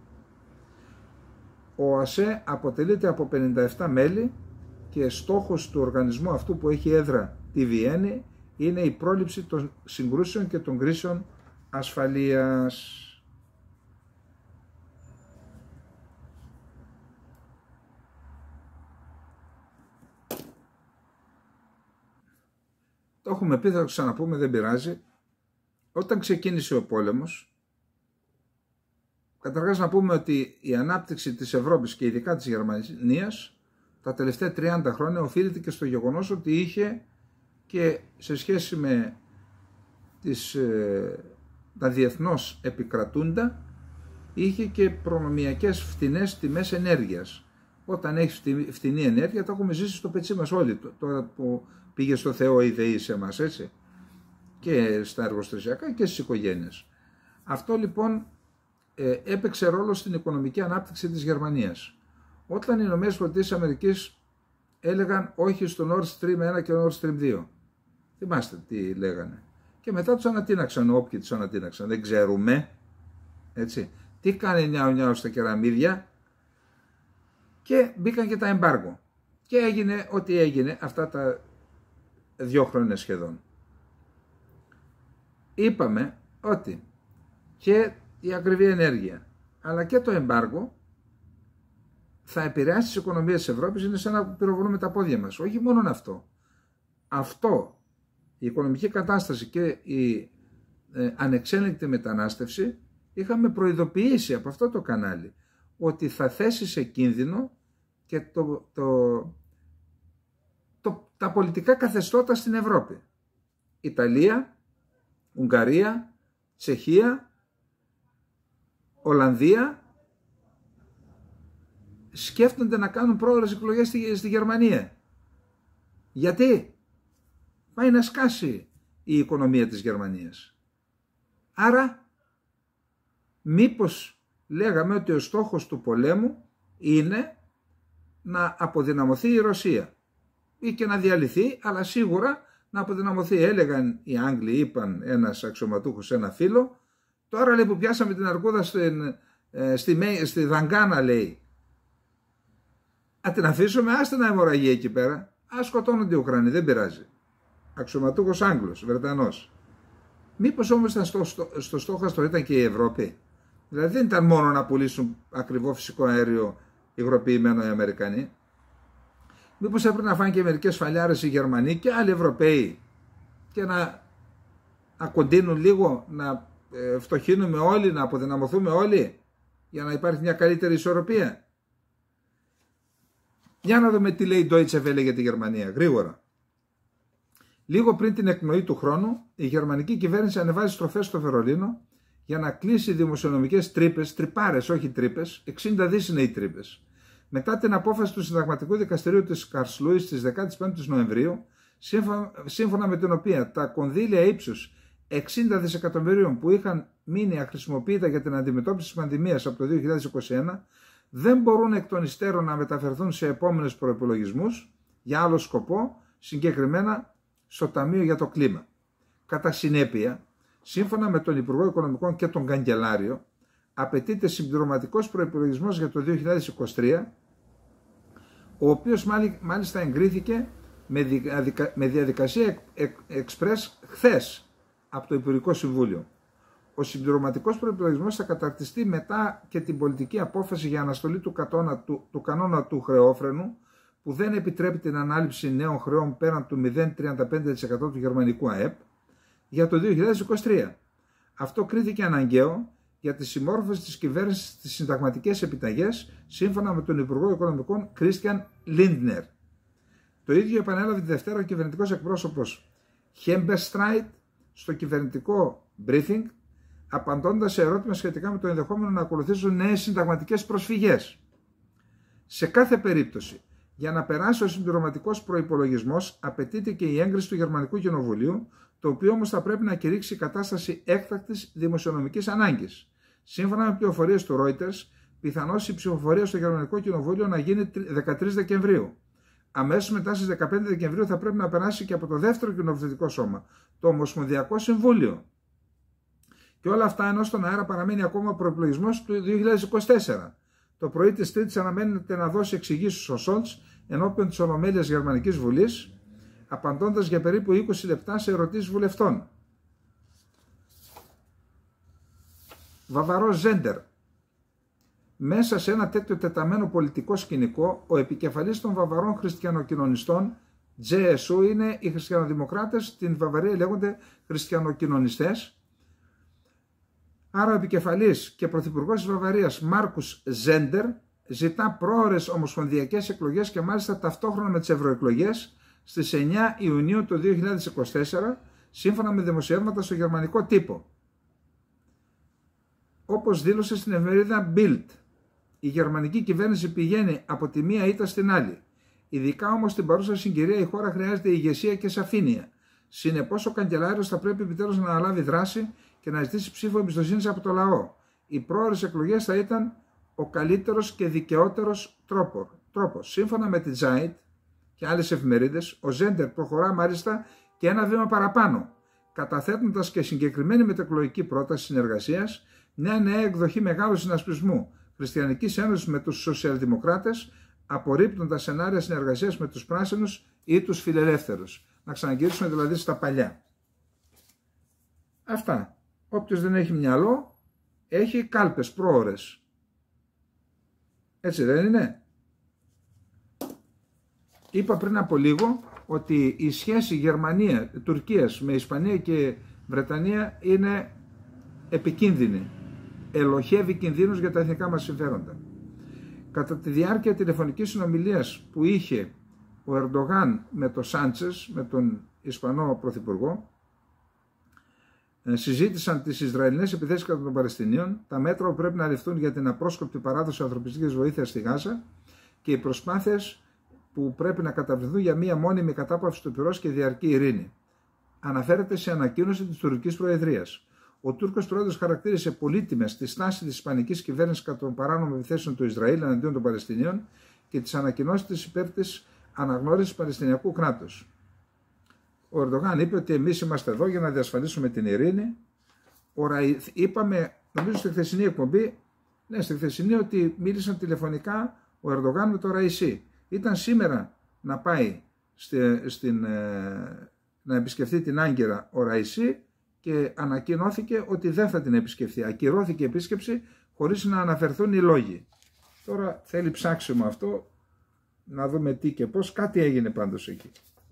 Ο ΟΑΣΕ αποτελείται από 57 μέλη και στόχος του οργανισμού αυτού που έχει έδρα τη Βιέννη είναι η πρόληψη των συγκρούσεων και των κρίσεων ασφαλείας. Το έχουμε πει, θα το ξαναπούμε, δεν πειράζει. Όταν ξεκίνησε ο πόλεμος, καταρχάς να πούμε ότι η ανάπτυξη της Ευρώπης και ειδικά της Γερμανίας τα τελευταία 30 χρόνια οφείλεται και στο γεγονός ότι είχε και σε σχέση με τα διεθνώς επικρατούντα, είχε και προνομιακές φτηνές τιμές ενέργειας. Όταν έχει φτηνή ενέργεια, το έχουμε ζήσει στο πετσί μας όλοι, τώρα που πήγε στο Θεό η ΔΕΗ σε εμάς, έτσι, και στα εργοστασιακά και στις οικογένειες. Αυτό λοιπόν έπαιξε ρόλο στην οικονομική ανάπτυξη της Γερμανίας. Όταν οι ΗΠΑ έλεγαν όχι στο Nord Stream 1 και Nord Stream 2. Θυμάστε τι λέγανε. Και μετά τους ανατείναξαν, όποιοι τους ανατείναξαν, δεν ξέρουμε. Έτσι. Τι κάνει νιάου στα κεραμίδια. Και μπήκαν και τα εμπάργο. Και έγινε ό,τι έγινε αυτά τα 2 χρόνια σχεδόν. Είπαμε ότι και η ακριβή ενέργεια αλλά και το εμπάργο θα επηρεάσει τις οικονομίες της Ευρώπης. Είναι σαν να πυροβολούμε τα πόδια μας. Όχι μόνο αυτό. Η οικονομική κατάσταση και η ανεξέλεγκτη μετανάστευση, είχαμε προειδοποιήσει από αυτό το κανάλι ότι θα θέσει σε κίνδυνο και τα πολιτικά καθεστώτα στην Ευρώπη. Ιταλία, Ουγγαρία, Τσεχία, Ολλανδία σκέφτονται να κάνουν πρόορες εκλογές στη Γερμανία. Γιατί? Πάει να σκάσει η οικονομία της Γερμανίας. Άρα, μήπως λέγαμε ότι ο στόχος του πολέμου είναι να αποδυναμωθεί η Ρωσία ή και να διαλυθεί, αλλά σίγουρα να αποδυναμωθεί. Έλεγαν οι Άγγλοι, είπαν ένας αξιωματούχος σε ένα φίλο, τώρα λέει που πιάσαμε την αρκούδα στη Δαγκάνα, λέει, α την αφήσουμε, άστε να αιμορραγεί εκεί πέρα, ας σκοτώνονται οι Ουκρανοί, δεν πειράζει. Αξιωματούχος Άγγλος, Βρετανός. Μήπως όμως στο στόχαστρο ήταν και η Ευρώπη? Δηλαδή δεν ήταν μόνο να πουλήσουν ακριβό φυσικό αέριο υγροποιημένο οι Αμερικανοί. Μήπως έπρεπε να φάνε και μερικές φαλιάρες οι Γερμανοί και άλλοι Ευρωπαίοι και να κοντίνουν λίγο, να φτωχύνουμε όλοι, να αποδυναμωθούμε όλοι για να υπάρχει μια καλύτερη ισορροπία? Για να δούμε τι λέει η Deutsche Welle για τη Γερμανία, γρήγορα. Λίγο πριν την εκπνοή του χρόνου, η γερμανική κυβέρνηση ανεβάζει στροφές στο Βερολίνο για να κλείσει δημοσιονομικές τρύπες, τρυπάρες, όχι τρύπες, 60 δις είναι οι τρύπες. Μετά την απόφαση του Συνταγματικού Δικαστηρίου της Καρσλούης στις 15 Νοεμβρίου, σύμφωνα με την οποία τα κονδύλια ύψους 60 δισεκατομμυρίων που είχαν μείνει αχρησιμοποιητά για την αντιμετώπιση της πανδημίας από το 2021, δεν μπορούν εκ των υστέρων να μεταφερθούν σε επόμενους προϋπολογισμούς για άλλο σκοπό, συγκεκριμένα στο Ταμείο για το Κλίμα. Κατά συνέπεια, σύμφωνα με τον Υπουργό Οικονομικών και τον Καγκελάριο, απαιτείται συμπληρωματικός προϋπολογισμός για το 2023, ο οποίος μάλιστα εγκρίθηκε με διαδικασία εξπρές χθες από το Υπουργικό Συμβούλιο. Ο συμπληρωματικός προϋπολογισμός θα καταρτιστεί μετά και την πολιτική απόφαση για αναστολή του κανόνα του χρεόφρενου, που δεν επιτρέπει την ανάληψη νέων χρεών πέραν του 0,35% του γερμανικού ΑΕΠ για το 2023. Αυτό κρίθηκε αναγκαίο για τη συμμόρφωση της κυβέρνησης στις συνταγματικές επιταγές, σύμφωνα με τον Υπουργό Οικονομικών Κρίστιαν Λίντνερ. Το ίδιο επανέλαβε τη Δευτέρα ο κυβερνητικός εκπρόσωπος Χέμπεστράιτ στο κυβερνητικό briefing, απαντώντας σε ερώτημα σχετικά με το ενδεχόμενο να ακολουθήσουν νέες συνταγματικές προσφυγές. Σε κάθε περίπτωση, για να περάσει ο συμπληρωματικός προϋπολογισμός, απαιτείται και η έγκριση του Γερμανικού Κοινοβουλίου, το οποίο όμως θα πρέπει να κηρύξει κατάσταση έκτακτης δημοσιονομικής ανάγκης. Σύμφωνα με πληροφορίες του Reuters, πιθανώς η ψηφοφορία στο Γερμανικό Κοινοβούλιο να γίνει 13 Δεκεμβρίου. Αμέσως μετά στις 15 Δεκεμβρίου θα πρέπει να περάσει και από το δεύτερο κοινοβουλευτικό σώμα, το Ομοσπονδιακό Συμβούλιο. Και όλα αυτά ενώ στον αέρα παραμένει ακόμα ο προϋπολογισμός του 2024. Το πρωί της Τρίτης αναμένεται να δώσει εξηγήσεις ο Σόλτς ενώπιον της Ολομέλειας Γερμανικής Βουλής, απαντώντας για περίπου 20 λεπτά σε ερωτήσεις βουλευτών. Βαβαρός Ζέντερ. Μέσα σε ένα τέτοιο τεταμένο πολιτικό σκηνικό, ο επικεφαλής των βαβαρών χριστιανοκοινωνιστών, JSU, είναι οι χριστιανοδημοκράτες, στην Βαβαρία λέγονται χριστιανοκοινωνιστές. Άρα ο επικεφαλής και πρωθυπουργός της Βαβαρίας, Μάρκους Ζέντερ, ζητά πρόωρες ομοσπονδιακές εκλογές και μάλιστα ταυτόχρονα με τις ευρωεκλογές στις 9 Ιουνίου του 2024, σύμφωνα με δημοσιεύματα στο γερμανικό τύπο. Όπως δήλωσε στην εφημερίδα Bild, η γερμανική κυβέρνηση πηγαίνει από τη μία ήττα στην άλλη. Ειδικά όμως στην παρούσα συγκυρία η χώρα χρειάζεται ηγεσία και σαφήνεια. Συνεπώς ο καγκελάριος θα πρέπει επιτέλους να αναλάβει δράση και να ζητήσει ψήφο εμπιστοσύνης από το λαό. Οι πρόωρες εκλογές θα ήταν ο καλύτερος και δικαιότερος τρόπος. Σύμφωνα με τη Zeit και άλλες εφημερίδες, ο Ζέντερ προχωρά μάλιστα και ένα βήμα παραπάνω, καταθέτοντας και συγκεκριμένη μετεκλογική πρόταση συνεργασίας, μια νέα εκδοχή μεγάλου συνασπισμού Χριστιανικής Ένωσης με τους Σοσιαλδημοκράτες, απορρίπτοντας σενάρια συνεργασίας με τους Πράσινους ή τους Φιλελεύθερους. Να ξαναγυρίσουμε δηλαδή στα παλιά. Αυτά. Όποιος δεν έχει μυαλό, έχει κάλπες πρόωρες. Έτσι δεν είναι? Είπα πριν από λίγο ότι η σχέση Τουρκίας με Ισπανία και Βρετανία είναι επικίνδυνη. Ελοχεύει κινδύνους για τα εθνικά μας συμφέροντα. Κατά τη διάρκεια τηλεφωνικής συνομιλίας που είχε ο Ερντογάν με τον Σάντσες, με τον Ισπανό Πρωθυπουργό, συζήτησαν τις Ισραηλινές επιθέσεις κατά των Παλαιστινίων, τα μέτρα που πρέπει να ληφθούν για την απρόσκοπτη παράδοση ανθρωπιστικής βοήθειας στη Γάζα και οι προσπάθειες που πρέπει να καταβληθούν για μία μόνιμη κατάπαυση του πυρός και διαρκή ειρήνη. Αναφέρεται σε ανακοίνωση της Τουρκικής Προεδρίας. Ο Τούρκος πρόεδρος χαρακτήρισε πολύτιμες τη στάση της ισπανικής κυβέρνησης κατά των παράνομων επιθέσεων του Ισραήλ εναντίον των Παλαιστινίων και τις ανακοινώσεις της υπέρ της αναγνώρισης Παλαιστινιακού κράτους. Ο Ερντογάν είπε ότι εμείς είμαστε εδώ για να διασφαλίσουμε την ειρήνη. Είπαμε, νομίζω στη χθεσινή εκπομπή, ναι, στη χθεσινή, ότι μίλησαν τηλεφωνικά ο Ερντογάν με τον Ραϊσί. Ήταν σήμερα να πάει να επισκεφθεί την Άγκυρα ο Ραϊσί και ανακοινώθηκε ότι δεν θα την επισκεφθεί. Ακυρώθηκε η επίσκεψη χωρίς να αναφερθούν οι λόγοι. Τώρα θέλει ψάξιμο αυτό, να δούμε τι και πώς. Κάτι έγινε πάντως εκεί.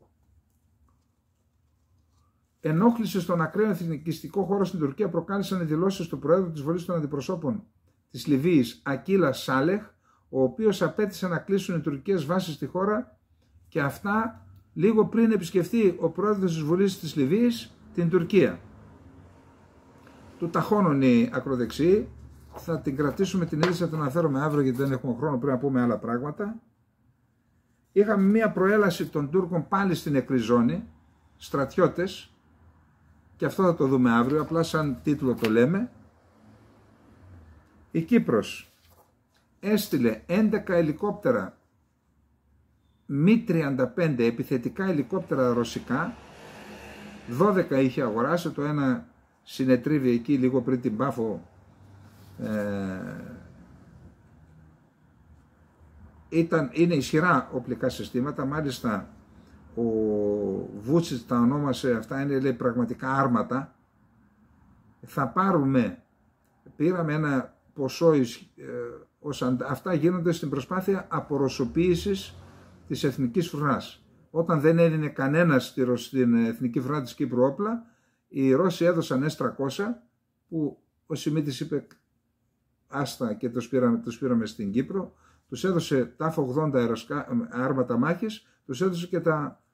Ενόχληση στον ακραίο εθνικιστικό χώρο στην Τουρκία προκάλεσαν οι δηλώσεις του Προέδρου της Βολής των Αντιπροσώπων της Λιβύης, Ακίλα Σάλεχ, ο οποίος απέτησε να κλείσουν οι τουρκικές βάσεις στη χώρα, και αυτά λίγο πριν επισκεφτεί ο Πρόεδρος της Βουλής της Λιβύης την Τουρκία. Του ταχώνουν οι ακροδεξιοί. Θα την κρατήσουμε την είδηση, θα την αναφέρουμε αύριο γιατί δεν έχουμε χρόνο, πρέπει να πούμε άλλα πράγματα. Είχαμε μία προέλαση των Τούρκων πάλι στην νεκρή ζώνη, στρατιώτες, και αυτό θα το δούμε αύριο, απλά σαν τίτλο το λέμε. Η Κύπρος έστειλε 11 ελικόπτερα Mi-35 επιθετικά ελικόπτερα ρωσικά, 12 είχε αγοράσει, το ένα συνετρίβει εκεί λίγο πριν την Πάφο. Είναι ισχυρά οπλικά συστήματα, μάλιστα ο Βούτσιτς τα ονόμασε, αυτά είναι, λέει, πραγματικά άρματα. Πήραμε ένα ποσό, αυτά γίνονται στην προσπάθεια απορρωσοποίησης της εθνικής φρουράς. Όταν δεν έδινε κανένας στην εθνική φρουρά της Κύπρου όπλα, οι Ρώσοι έδωσαν S-300, που ο Σιμίτης είπε άστα και τους πήραμε στην Κύπρο. Τους έδωσε τα F-80 άρματα μάχης, τους έδωσε και τα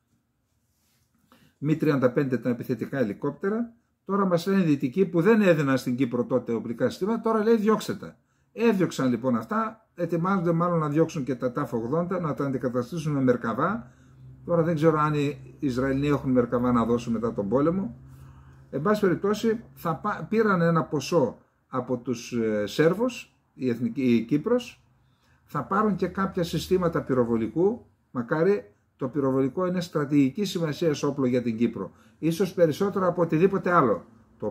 Mi-35, τα επιθετικά ελικόπτερα. Τώρα μας λένε οι Δυτικοί, που δεν έδιναν στην Κύπρο τότε οπλικά συστήματα, τώρα λέει διώξτε τα. Έδιωξαν λοιπόν αυτά, ετοιμάζονται μάλλον να διώξουν και τα TAF-80, να τα αντικαταστήσουν με Μερκαβά. Τώρα δεν ξέρω αν οι Ισραηλοί έχουν Μερκαβά να δώσουν μετά τον πόλεμο. Εν πάση περιπτώσει, πήραν ένα ποσό από τους Σέρβους, η Κύπρος, θα πάρουν και κάποια συστήματα πυροβολικού, μακάρι. Το πυροβολικό είναι στρατηγική σημασία όπλο για την Κύπρο, ίσως περισσότερο από οτιδήποτε άλλο. Το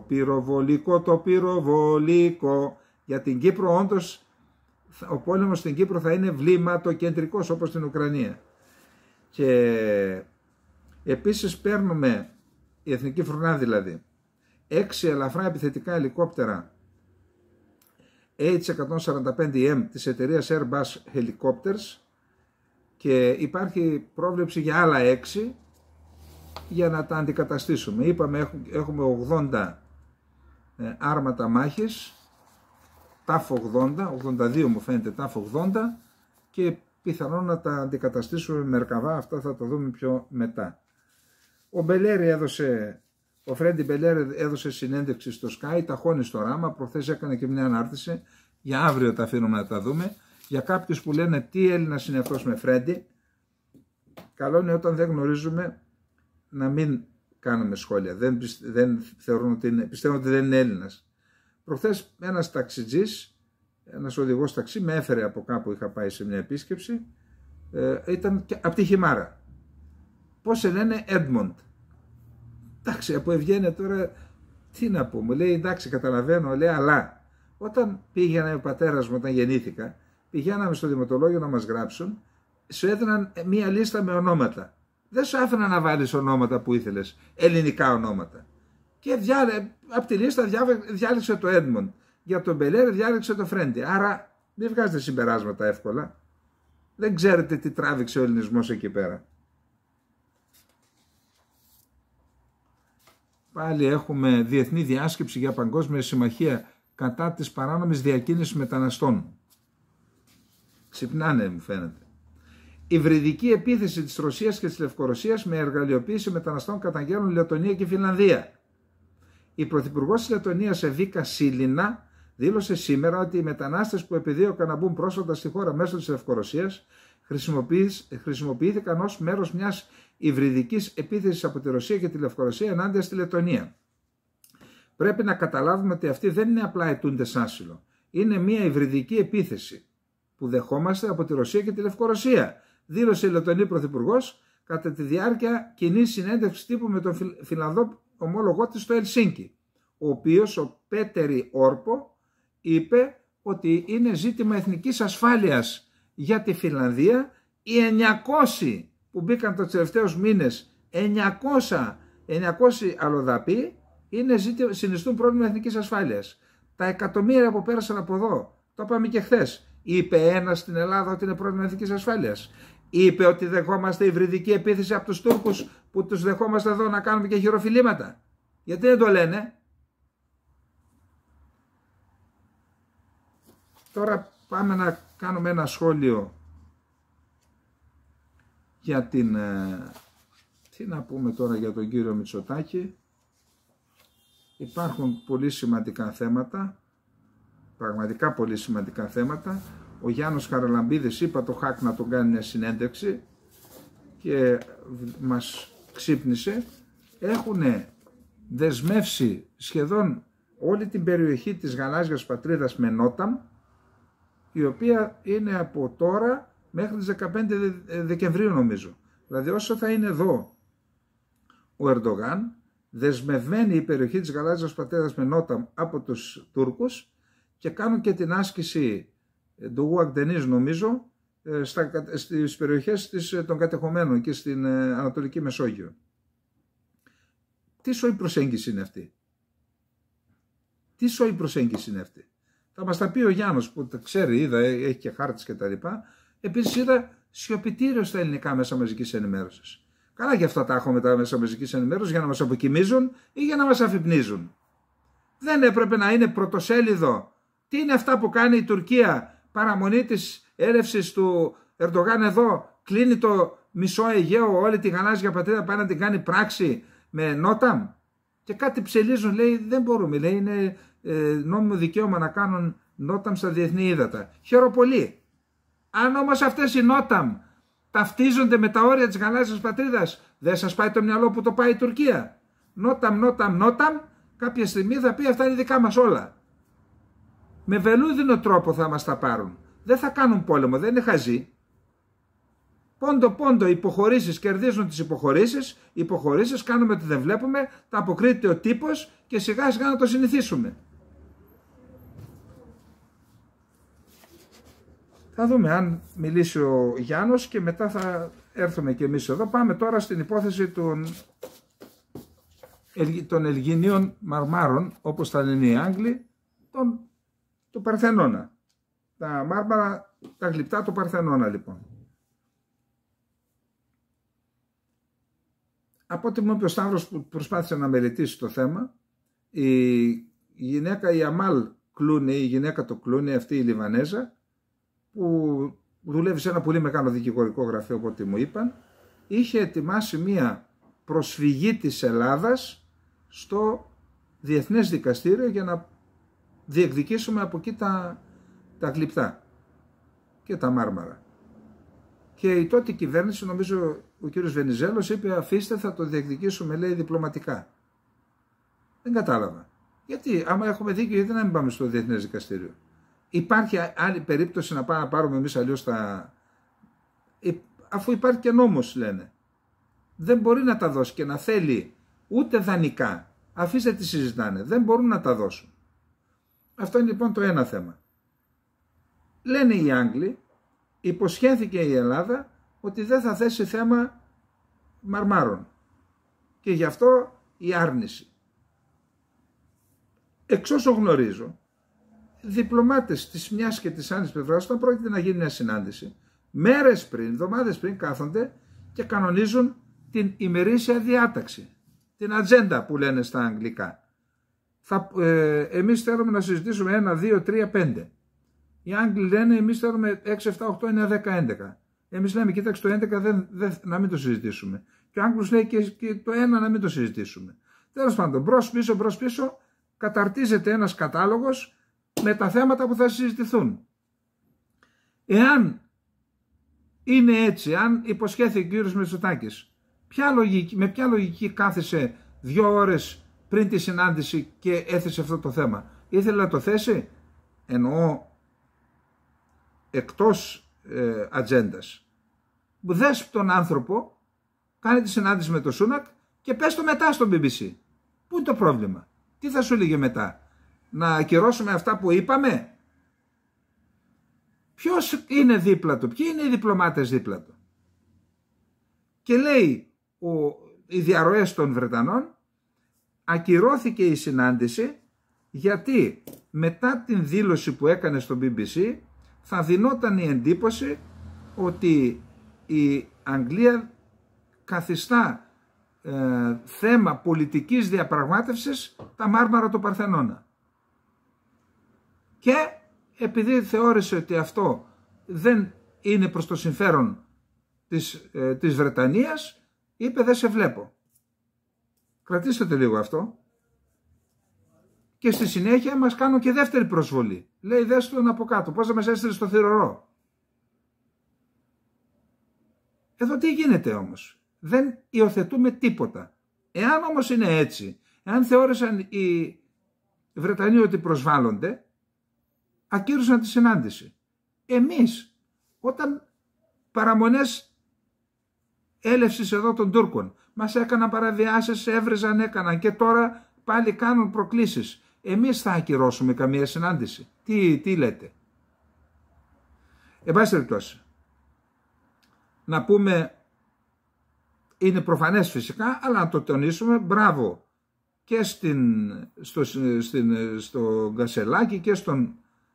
πυροβολικό για την Κύπρο, όντως ο πόλεμος στην Κύπρο θα είναι βλήματοκεντρικός όπως στην Ουκρανία. Και επίσης παίρνουμε, η Εθνική Φρουρά δηλαδή, 6 ελαφρά επιθετικά ελικόπτερα H-145M της εταιρείας Airbus Helicopters, και υπάρχει πρόβλεψη για άλλα 6 για να τα αντικαταστήσουμε. Είπαμε έχουμε 80 άρματα μάχης, TAF-80, 82 μου φαίνεται TAF-80, και πιθανόν να τα αντικαταστήσουμε με Μερκαβά, αυτά θα το δούμε πιο μετά. Ο Φρέντι Μπελέρη έδωσε συνέντευξη στο Sky, ταχώνει στο ράμα, προχθές έκανε και μια ανάρτηση, για αύριο τα αφήνουμε να τα δούμε. Για κάποιους που λένε τι Έλληνας είναι αυτός με Φρέντι, καλό είναι όταν δεν γνωρίζουμε να μην κάνουμε σχόλια. Δεν θεωρούν ότι είναι, πιστεύουν ότι δεν είναι Έλληνας. Προχθές ένας ταξιτζής, ένας οδηγός ταξί, με έφερε από κάπου, είχα πάει σε μια επίσκεψη, ήταν από τη Χιμάρα. Πώς σε λένε? Edmond. Εντάξει, από Ευγένεια τώρα, τι να πω, μου λέει εντάξει καταλαβαίνω, λέει, αλλά όταν πήγαινε ο πατέρας μου όταν γεννήθηκα, πηγαίναμε στο δημοτολόγιο να μας γράψουν, σου έδιναν μία λίστα με ονόματα. Δεν σου άφηναν να βάλεις ονόματα που ήθελες, ελληνικά ονόματα. Και από τη λίστα διάλεξε το Edmond. Για τον Μπελέρ διάλεξε το Φρέντι. Άρα μην βγάζετε συμπεράσματα εύκολα. Δεν ξέρετε τι τράβηξε ο ελληνισμός εκεί πέρα. Πάλι έχουμε διεθνή διάσκεψη για παγκόσμια συμμαχία κατά της παράνομης διακίνησης μεταναστών. Ξυπνάνε μου φαίνεται. Υβριδική επίθεση της Ρωσίας και της Λευκορωσίας με εργαλειοποίηση μεταναστών καταγγέλνουν Λετωνία και Φινλανδία. Η Πρωθυπουργός της Λετωνίας Εβίκα Σίλινα δήλωσε σήμερα ότι οι μετανάστες που επιδίωκαν να μπουν πρόσφατα στη χώρα μέσω της Λευκορωσίας χρησιμοποιήθηκαν ως μέρος μιας υβριδικής επίθεσης από τη Ρωσία και τη Λευκορωσία ενάντια στη Λετωνία. Πρέπει να καταλάβουμε ότι αυτοί δεν είναι απλά αιτούντες άσυλο. Είναι μια υβριδική επίθεση που δεχόμαστε από τη Ρωσία και τη Λευκορωσία, δήλωσε η Λετωνή Πρωθυπουργός, κατά τη διάρκεια κοινής συνέντευξης τύπου με τον Φινλανδό ομόλογό της στο Ελσίνκι, ο οποίος, ο Πέτερι Όρπο, είπε ότι είναι ζήτημα εθνικής ασφάλειας για τη Φινλανδία. Οι 900 που μπήκαν τους τελευταίους μήνες, 900 αλλοδαποί, συνιστούν πρόβλημα εθνικής ασφάλειας. Τα εκατομμύρια που πέρασαν από εδώ, το είπαμε και χθες, είπε ένας στην Ελλάδα ότι είναι πρόβλημα εθνικής ασφάλειας? Είπε ότι δεχόμαστε υβριδική επίθεση από τους Τούρκους που τους δεχόμαστε εδώ να κάνουμε και χειροφιλήματα? Γιατί δεν το λένε? Τώρα πάμε να κάνουμε ένα σχόλιο για την... Τι να πούμε τώρα για τον κύριο Μητσοτάκη. Υπάρχουν πολύ σημαντικά θέματα, πραγματικά πολύ σημαντικά θέματα. Ο Γιάννος Χαραλαμπίδης είπα το ΧΑΚ να τον κάνει μια συνέντευξη και μας ξύπνησε. Έχουν δεσμεύσει σχεδόν όλη την περιοχή της γαλάζιας πατρίδας με Νόταμ, η οποία είναι από τώρα μέχρι τις 15 Δεκεμβρίου νομίζω. Δηλαδή όσο θα είναι εδώ ο Ερντογάν, δεσμευμένη η περιοχή της γαλάζιας πατρίδας με Νόταμ από τους Τούρκους, και κάνουν και την άσκηση του Γουαγντενής νομίζω στις περιοχές των κατεχομένων και στην Ανατολική Μεσόγειο. Τι σοή προσέγγιση είναι αυτή? Τι σοή προσέγγιση είναι αυτή? Θα μας τα πει ο Γιάννος που τα ξέρει, είδα, έχει και χάρτες και τα λοιπά. Επίσης είδα σιωπητήριο στα ελληνικά μέσα μαζικής ενημέρωσης. Καλά και αυτά τα έχουμε τα μέσα μαζικής ενημέρωσης για να μας αποκοιμίζουν ή για να μας αφυπνίζουν. Δεν έπρεπε να είναι πρωτοσέλιδο? Τι είναι αυτά που κάνει η Τουρκία, παραμονή της έλευσης του Ερντογάν εδώ, κλείνει το μισό Αιγαίο, όλη τη γαλάζια πατρίδα, πάει να την κάνει πράξη με Νόταμ? Και κάτι ψελίζουν, λέει, δεν μπορούμε, λέει, είναι νόμιμο δικαίωμα να κάνουν Νόταμ στα διεθνή ύδατα. Χαίρομαι πολύ. Αν όμως αυτές οι Νόταμ ταυτίζονται με τα όρια της γαλάζιας πατρίδας, δεν σας πάει το μυαλό που το πάει η Τουρκία? Νόταμ, κάποια στιγμή θα πει αυτά είναι δικά μας όλα. Με βελούδινο τρόπο θα μας τα πάρουν. Δεν θα κάνουν πόλεμο, δεν είναι χαζοί. Πόντο, υποχωρήσεις, κερδίζουν τις υποχωρήσεις, κάνουμε ότι δεν βλέπουμε, τα αποκρίνεται ο τύπος και σιγά σιγά να το συνηθίσουμε. Θα δούμε αν μιλήσει ο Γιάννος και μετά θα έρθουμε και εμείς εδώ. Πάμε τώρα στην υπόθεση των Ελγινίων Μαρμάρων, όπως τα λένε οι Άγγλοι, του Παρθενώνα. Τα μάρμαρα, τα γλυπτά του Παρθενώνα λοιπόν. Από ό,τι μου είπε ο Σταύρος που προσπάθησε να μελετήσει το θέμα, η γυναίκα η Αμάλ Κλούνι, η γυναίκα του Κλούνι, αυτή η Λιβανέζα, που δουλεύει σε ένα πολύ μεγάλο δικηγορικό γραφείο από ό,τι μου είπαν, είχε ετοιμάσει μία προσφυγή της Ελλάδας στο Διεθνές Δικαστήριο για να διεκδικήσουμε από εκεί τα γλυπτά και τα μάρμαρα. Και η τότε κυβέρνηση, νομίζω ο κύριος Βενιζέλος, είπε αφήστε, θα το διεκδικήσουμε, λέει, διπλωματικά. Δεν κατάλαβα. Γιατί άμα έχουμε δίκιο, γιατί να μην πάμε στο Διεθνές Δικαστήριο? Υπάρχει άλλη περίπτωση να πάμε να πάρουμε εμείς αλλιώς αφού υπάρχει και νόμος, λένε. Δεν μπορεί να τα δώσει και να θέλει ούτε δανεικά. Αφήστε τι συζητάνε. Δεν μπορούν να τα δώσουν. Αυτό είναι λοιπόν το ένα θέμα. Λένε οι Άγγλοι, υποσχέθηκε η Ελλάδα ότι δεν θα θέσει θέμα μαρμάρων. Και γι' αυτό η άρνηση. Εξ όσο γνωρίζω, διπλωμάτες της μιας και της άλλης πλευράς, όταν πρόκειται να γίνει μια συνάντηση, μέρες πριν, εβδομάδες πριν, κάθονται και κανονίζουν την ημερήσια διάταξη. Την ατζέντα που λένε στα αγγλικά. Εμείς θέλουμε να συζητήσουμε 1, 2, 3, 5. Οι Άγγλοι λένε εμείς θέλουμε 6, 7, 8, 9, 10, 11. Εμείς λέμε κοίταξε το 11 να μην το συζητήσουμε. Και ο Άγγλος λέει και το 1 να μην το συζητήσουμε. Τέλος πάντων, μπρος πίσω καταρτίζεται ένας κατάλογος με τα θέματα που θα συζητηθούν. Εάν είναι έτσι, αν υποσχέθηκε ο κύριος Μητσοτάκης, με ποια λογική κάθισε 2 ώρες πριν τη συνάντηση και έθεσε αυτό το θέμα? Ήθελε να το θέσει, εννοώ εκτός ατζέντας. Δες τον άνθρωπο Κάνε τη συνάντηση με τον Σούνακ και πες το μετά στο BBC. Πού είναι το πρόβλημα? Τι θα σου λέγε μετά? Να ακυρώσουμε αυτά που είπαμε? Ποιος είναι δίπλα του? Ποιοι είναι οι διπλωμάτες δίπλα του? Και λέει οι διαρροές των Βρετανών, ακυρώθηκε η συνάντηση γιατί μετά την δήλωση που έκανε στο BBC θα δινόταν η εντύπωση ότι η Αγγλία καθιστά θέμα πολιτικής διαπραγμάτευσης τα Μάρμαρα του Παρθενώνα. Και επειδή θεώρησε ότι αυτό δεν είναι προς το συμφέρον της Βρετανίας, είπε δεν σε βλέπω. Κρατήστε το λίγο αυτό. Και στη συνέχεια μας κάνουν και δεύτερη προσβολή. Λέει δες τον από κάτω, πώς θα μας έστειλε στο θηρορό. Εδώ τι γίνεται όμως? Δεν υιοθετούμε τίποτα. Εάν όμως είναι έτσι, εάν θεώρησαν οι Βρετανοί ότι προσβάλλονται, ακύρωσαν τη συνάντηση. Εμείς, όταν παραμονές έλευσης εδώ των Τούρκων, μας έκαναν παραβιάσεις, έβριζαν, έκαναν και τώρα πάλι κάνουν προκλήσεις. Εμείς θα ακυρώσουμε καμία συνάντηση? Τι λέτε? Εν πάση περιπτώσει, να πούμε, είναι προφανές φυσικά, αλλά να το τονίσουμε, μπράβο και στο Γκασελάκη και στον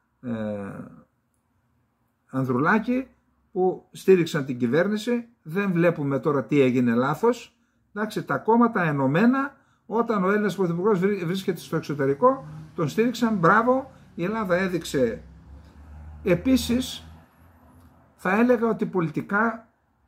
Ανδρουλάκη που στήριξαν την κυβέρνηση. Δεν βλέπουμε τώρα τι έγινε λάθος. Εντάξει, τα κόμματα ενωμένα, όταν ο Έλληνας Πρωθυπουργός βρίσκεται στο εξωτερικό, τον στήριξαν, μπράβο. Η Ελλάδα έδειξε. Επίσης, θα έλεγα ότι πολιτικά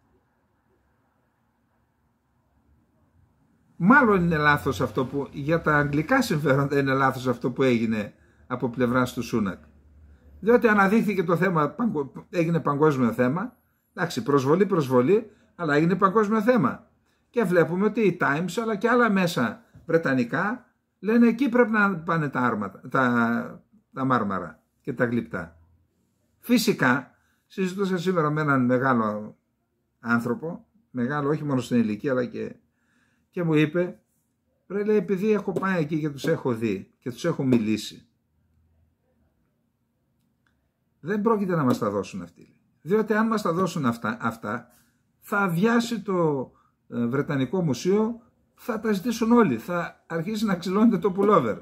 μάλλον είναι λάθος αυτό που, για τα αγγλικά συμφέροντα είναι λάθος αυτό που έγινε από πλευράς του Σούνακ. Διότι αναδείχθηκε το θέμα, έγινε παγκόσμιο θέμα. Εντάξει, προσβολή, αλλά έγινε παγκόσμιο θέμα. Και βλέπουμε ότι οι Times αλλά και άλλα μέσα βρετανικά λένε εκεί πρέπει να πάνε τα Μάρμαρα και τα γλυπτά. Φυσικά, συζητούσα σήμερα με έναν μεγάλο άνθρωπο, μεγάλο όχι μόνο στην ηλικία αλλά και μου είπε, λέει, επειδή έχω πάει εκεί και τους έχω δει και τους έχω μιλήσει, δεν πρόκειται να μας τα δώσουν αυτοί. Διότι αν μας τα δώσουν αυτά θα αδειάσει το Βρετανικό Μουσείο, θα τα ζητήσουν όλοι, θα αρχίσει να ξυλώνεται το πουλόβερ.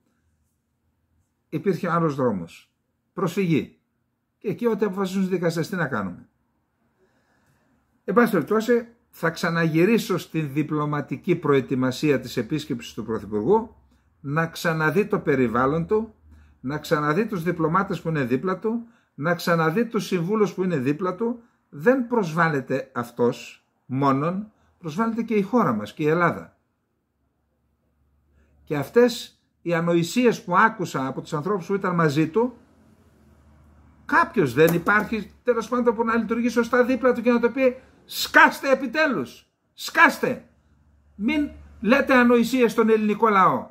Υπήρχε άλλος δρόμος, προσφυγή. Και εκεί ό,τι αποφασίζουν οι δικαστές, τι να κάνουμε? Εν πάση περιπτώσει, θα ξαναγυρίσω στην διπλωματική προετοιμασία της επίσκεψης του Πρωθυπουργού, να ξαναδεί το περιβάλλον του, να ξαναδεί τους διπλωμάτες που είναι δίπλα του, να ξαναδεί τους συμβούλους που είναι δίπλα του. Δεν προσβάλλεται αυτός μόνον, προσβάλλεται και η χώρα μας και η Ελλάδα. Και αυτές οι ανοησίες που άκουσα από τους ανθρώπους που ήταν μαζί του, κάποιος δεν υπάρχει τέλος πάντων που να λειτουργεί σωστά δίπλα του και να το πει σκάστε επιτέλους, σκάστε, μην λέτε ανοησίες στον ελληνικό λαό.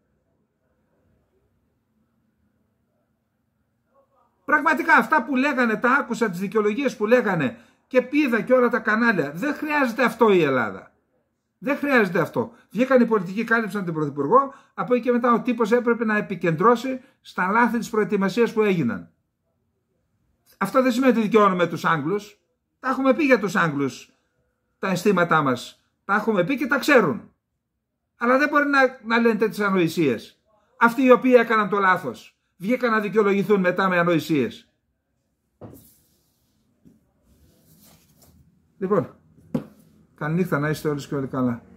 Πραγματικά αυτά που λέγανε, τα άκουσα, τις δικαιολογίες που λέγανε και είδα και όλα τα κανάλια. Δεν χρειάζεται αυτό η Ελλάδα. Δεν χρειάζεται αυτό. Βγήκαν οι πολιτικοί, κάλυψαν τον Πρωθυπουργό, από εκεί και μετά ο τύπος έπρεπε να επικεντρώσει στα λάθη της προετοιμασίας που έγιναν. Αυτό δεν σημαίνει ότι δικαιώνουμε τους Άγγλους. Τα έχουμε πει για τους Άγγλους τα αισθήματά μας. Τα έχουμε πει και τα ξέρουν. Αλλά δεν μπορεί να λένε τέτοιες ανοησίες. Αυτοί οι οποίοι έκαναν το λάθος βγήκαν να δικαιολογηθούν μετά με ανοησίες. Λοιπόν, καλή νύχτα, να είστε όλοι και όλοι καλά.